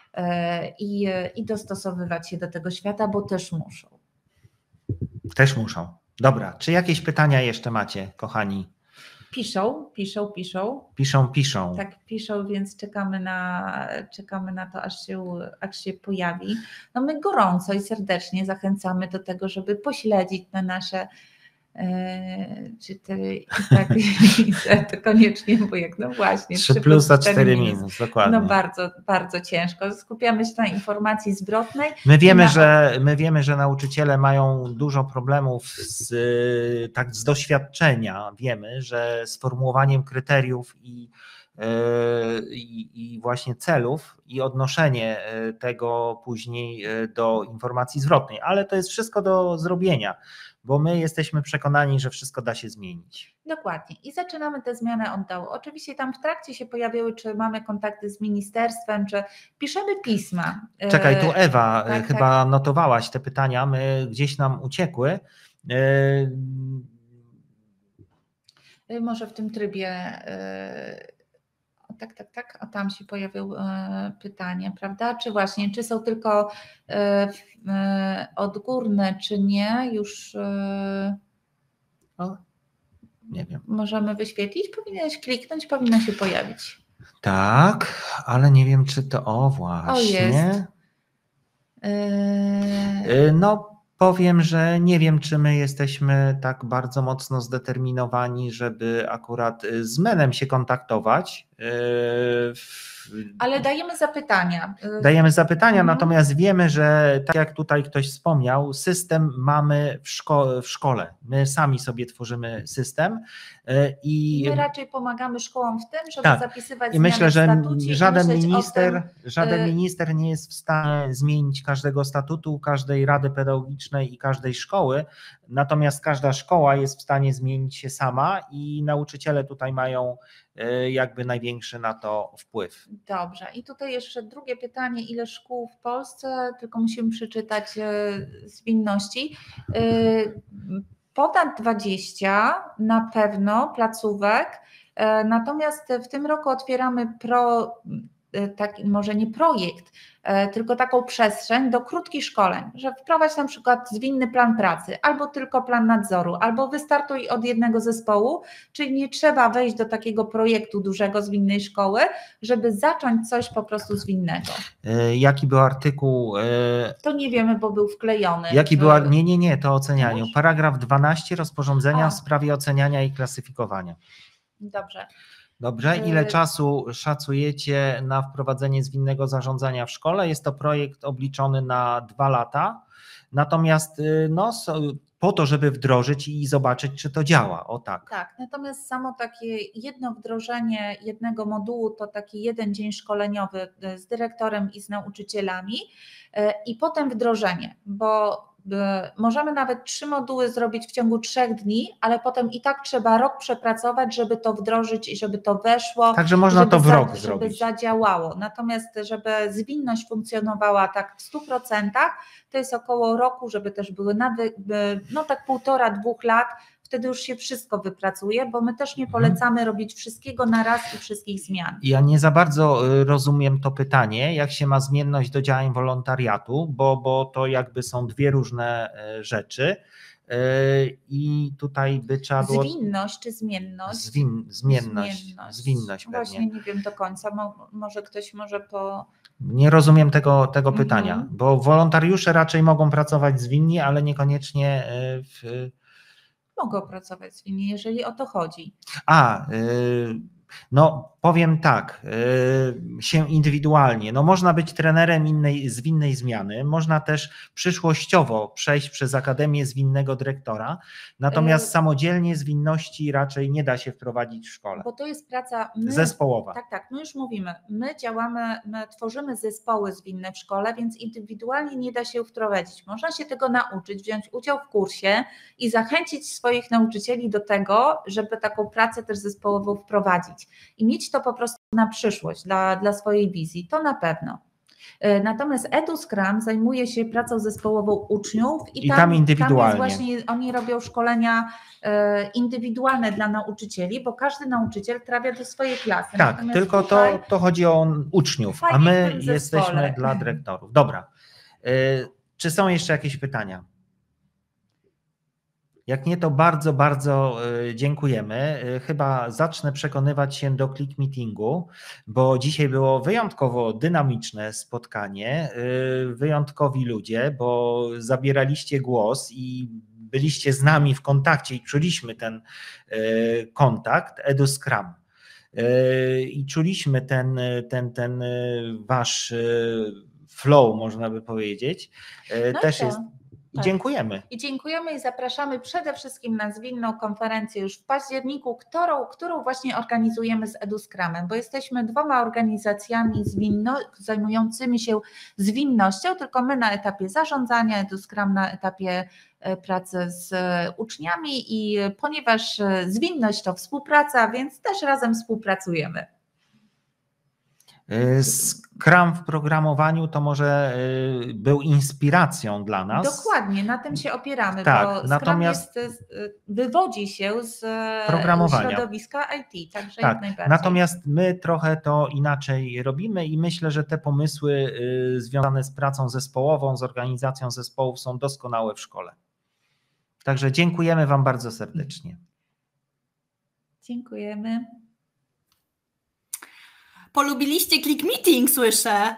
i dostosowywać się do tego świata, bo też muszą. Też muszą. Dobra, czy jakieś pytania jeszcze macie, kochani? Piszą. Piszą. Tak, piszą, więc czekamy na to, aż się pojawi. No my gorąco i serdecznie zachęcamy do tego, żeby pośledzić na nasze to koniecznie, bo jak no właśnie 3 plus a 4 minus, dokładnie. No bardzo, bardzo ciężko. Skupiamy się na informacji zwrotnej. My wiemy, że nauczyciele mają dużo problemów z doświadczenia. Wiemy, że sformułowaniem kryteriów i właśnie celów i odnoszenie tego później do informacji zwrotnej, ale to jest wszystko do zrobienia, bo my jesteśmy przekonani, że wszystko da się zmienić. Dokładnie i zaczynamy tę zmianę od dołu. Oczywiście tam w trakcie się pojawiły, czy mamy kontakty z ministerstwem, czy piszemy pisma. Czekaj, tu Ewa, chyba notowałaś te pytania, my gdzieś nam uciekły. Może w tym trybie... Tak, a tam się pojawiło pytanie, prawda? Czy właśnie, czy są tylko odgórne, czy nie? Już nie wiem. Możemy wyświetlić? Powinieneś kliknąć, powinno się pojawić. Tak, ale nie wiem, czy to właśnie. No powiem, że nie wiem, czy my jesteśmy tak bardzo mocno zdeterminowani, żeby akurat z MEN-em się kontaktować. Ale dajemy zapytania. Natomiast wiemy, że tak jak tutaj ktoś wspomniał, system mamy w szkole. My sami sobie tworzymy system. I my raczej pomagamy szkołom w tym, żeby zapisywać i myślę, że żaden tym, minister nie jest w stanie zmienić każdego statutu, każdej rady pedagogicznej i każdej szkoły, natomiast każda szkoła jest w stanie zmienić się sama i nauczyciele tutaj mają jakby największy na to wpływ. Dobrze. I tutaj jeszcze drugie pytanie, ile szkół w Polsce, tylko musimy przeczytać zwinności. Ponad 20 na pewno placówek, natomiast w tym roku otwieramy może nie projekt, tylko taką przestrzeń do krótkich szkoleń, że wprowadź na przykład zwinny plan pracy, albo tylko plan nadzoru, albo wystartuj od jednego zespołu, czyli nie trzeba wejść do takiego projektu dużego zwinnej szkoły, żeby zacząć coś po prostu zwinnego. Jaki był artykuł? To nie wiemy, bo był wklejony. Jaki był? Nie, to ocenianiu. Paragraf 12 rozporządzenia w sprawie oceniania i klasyfikowania. Dobrze, ile czasu szacujecie na wprowadzenie zwinnego zarządzania w szkole? Jest to projekt obliczony na 2 lata, natomiast po to, żeby wdrożyć i zobaczyć, czy to działa. O tak. Tak, natomiast samo takie jedno wdrożenie jednego modułu to taki 1 dzień szkoleniowy z dyrektorem i z nauczycielami i potem wdrożenie, bo możemy nawet 3 moduły zrobić w ciągu 3 dni, ale potem i tak trzeba rok przepracować, żeby to wdrożyć i żeby to weszło. Także można to w rok żeby zrobić. zadziałało. Natomiast żeby zwinność funkcjonowała tak w 100%, to jest około roku, żeby też były no tak 1,5–2 lat, wtedy już się wszystko wypracuje, bo my też nie polecamy robić wszystkiego na raz i wszystkich zmian. Ja nie za bardzo rozumiem to pytanie, jak się ma zmienność do działań wolontariatu, bo to jakby są dwie różne rzeczy i tutaj by trzeba było... Zwinność czy zmienność? Zwinność pewnie. Właśnie nie wiem do końca, może ktoś może po... Nie rozumiem tego pytania, bo wolontariusze raczej mogą pracować zwinni, ale niekoniecznie Mogą pracować zwinnie, jeżeli o to chodzi. No powiem tak, się indywidualnie, no można być trenerem zwinnej zmiany, można też przyszłościowo przejść przez Akademię Zwinnego Dyrektora, natomiast samodzielnie zwinności raczej nie da się wprowadzić w szkole. Bo to jest praca zespołowa. Tak, my już mówimy, my działamy, my tworzymy zespoły zwinne w szkole, więc indywidualnie nie da się wprowadzić. Można się tego nauczyć, wziąć udział w kursie i zachęcić swoich nauczycieli do tego, żeby taką pracę też zespołową wprowadzić i mieć to po prostu na przyszłość dla swojej wizji, to na pewno. Natomiast EduScrum zajmuje się pracą zespołową uczniów i tam indywidualnie. Tam jest właśnie, oni robią szkolenia indywidualne dla nauczycieli, bo każdy nauczyciel trafia do swojej klasy. Tak, natomiast tylko tutaj, to chodzi o uczniów, a my jesteśmy dla dyrektorów. Dobra, czy są jeszcze jakieś pytania? Jak nie, to bardzo, bardzo dziękujemy. Chyba zacznę przekonywać się do Click Meetingu, bo dzisiaj było wyjątkowo dynamiczne spotkanie, wyjątkowi ludzie, bo zabieraliście głos i byliście z nami w kontakcie i czuliśmy ten kontakt EduScrum. I czuliśmy ten wasz flow, można by powiedzieć. No też jest. I dziękujemy. I dziękujemy i zapraszamy przede wszystkim na zwinną konferencję już w październiku, którą właśnie organizujemy z EduScrumem, bo jesteśmy 2 organizacjami zajmującymi się zwinnością, tylko my na etapie zarządzania, EduScrum na etapie pracy z uczniami i ponieważ zwinność to współpraca, więc też razem współpracujemy. Scrum w programowaniu to może był inspiracją dla nas. Dokładnie, na tym się opieramy, tak, bo natomiast Scrum wywodzi się z środowiska IT, także tak, jak najbardziej. Natomiast my trochę to inaczej robimy i myślę, że te pomysły związane z pracą zespołową, z organizacją zespołów są doskonałe w szkole. Także dziękujemy Wam bardzo serdecznie. Dziękujemy. Polubiliście Click Meeting, słyszę.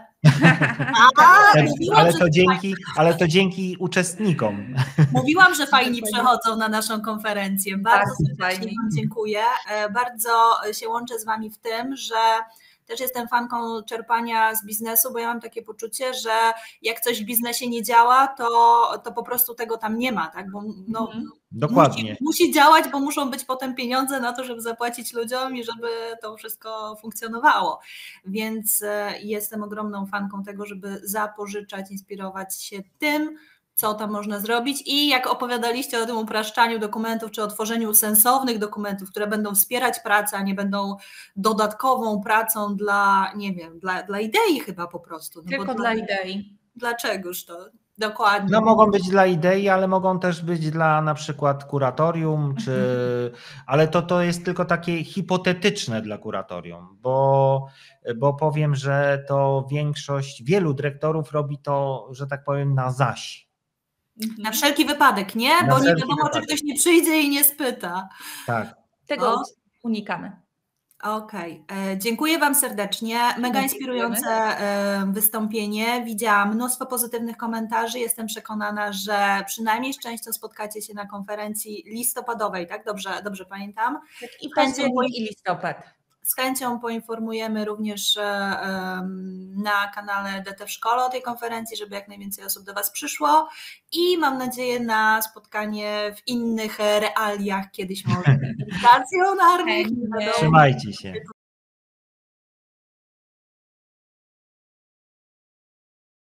Ale to dzięki uczestnikom. Mówiłam, że fajni przechodzą na naszą konferencję. Bardzo serdecznie Wam dziękuję. Bardzo się łączę z Wami w tym, że też jestem fanką czerpania z biznesu, bo ja mam takie poczucie, że jak coś w biznesie nie działa, to po prostu tego tam nie ma, tak? Bo dokładnie. Musi działać, bo muszą być potem pieniądze na to, żeby zapłacić ludziom i żeby to wszystko funkcjonowało. Więc jestem ogromną fanką tego, żeby zapożyczać, inspirować się tym, co tam można zrobić i jak opowiadaliście o tym upraszczaniu dokumentów, czy o tworzeniu sensownych dokumentów, które będą wspierać pracę, a nie będą dodatkową pracą dla, nie wiem, dla idei chyba po prostu. No tylko dla idei. Dlaczegoż to? Dokładnie. No mogą być dla idei, ale mogą też być dla na przykład kuratorium, ale to jest tylko takie hipotetyczne dla kuratorium, bo powiem, że to wielu dyrektorów robi to, że tak powiem, na zaś. Na wszelki wypadek, nie? Bo nie wiadomo, czy ktoś nie przyjdzie i nie spyta. Tak. Tego unikamy. Okej, dziękuję Wam serdecznie. Mega inspirujące wystąpienie. Widziałam mnóstwo pozytywnych komentarzy. Jestem przekonana, że przynajmniej z częścią spotkacie się na konferencji listopadowej, tak? Dobrze pamiętam? Tak, i październik i listopad. Z chęcią poinformujemy również na kanale DT w Szkole o tej konferencji, żeby jak najwięcej osób do Was przyszło i mam nadzieję na spotkanie w innych realiach, kiedyś może stacjonarnych. Trzymajcie się.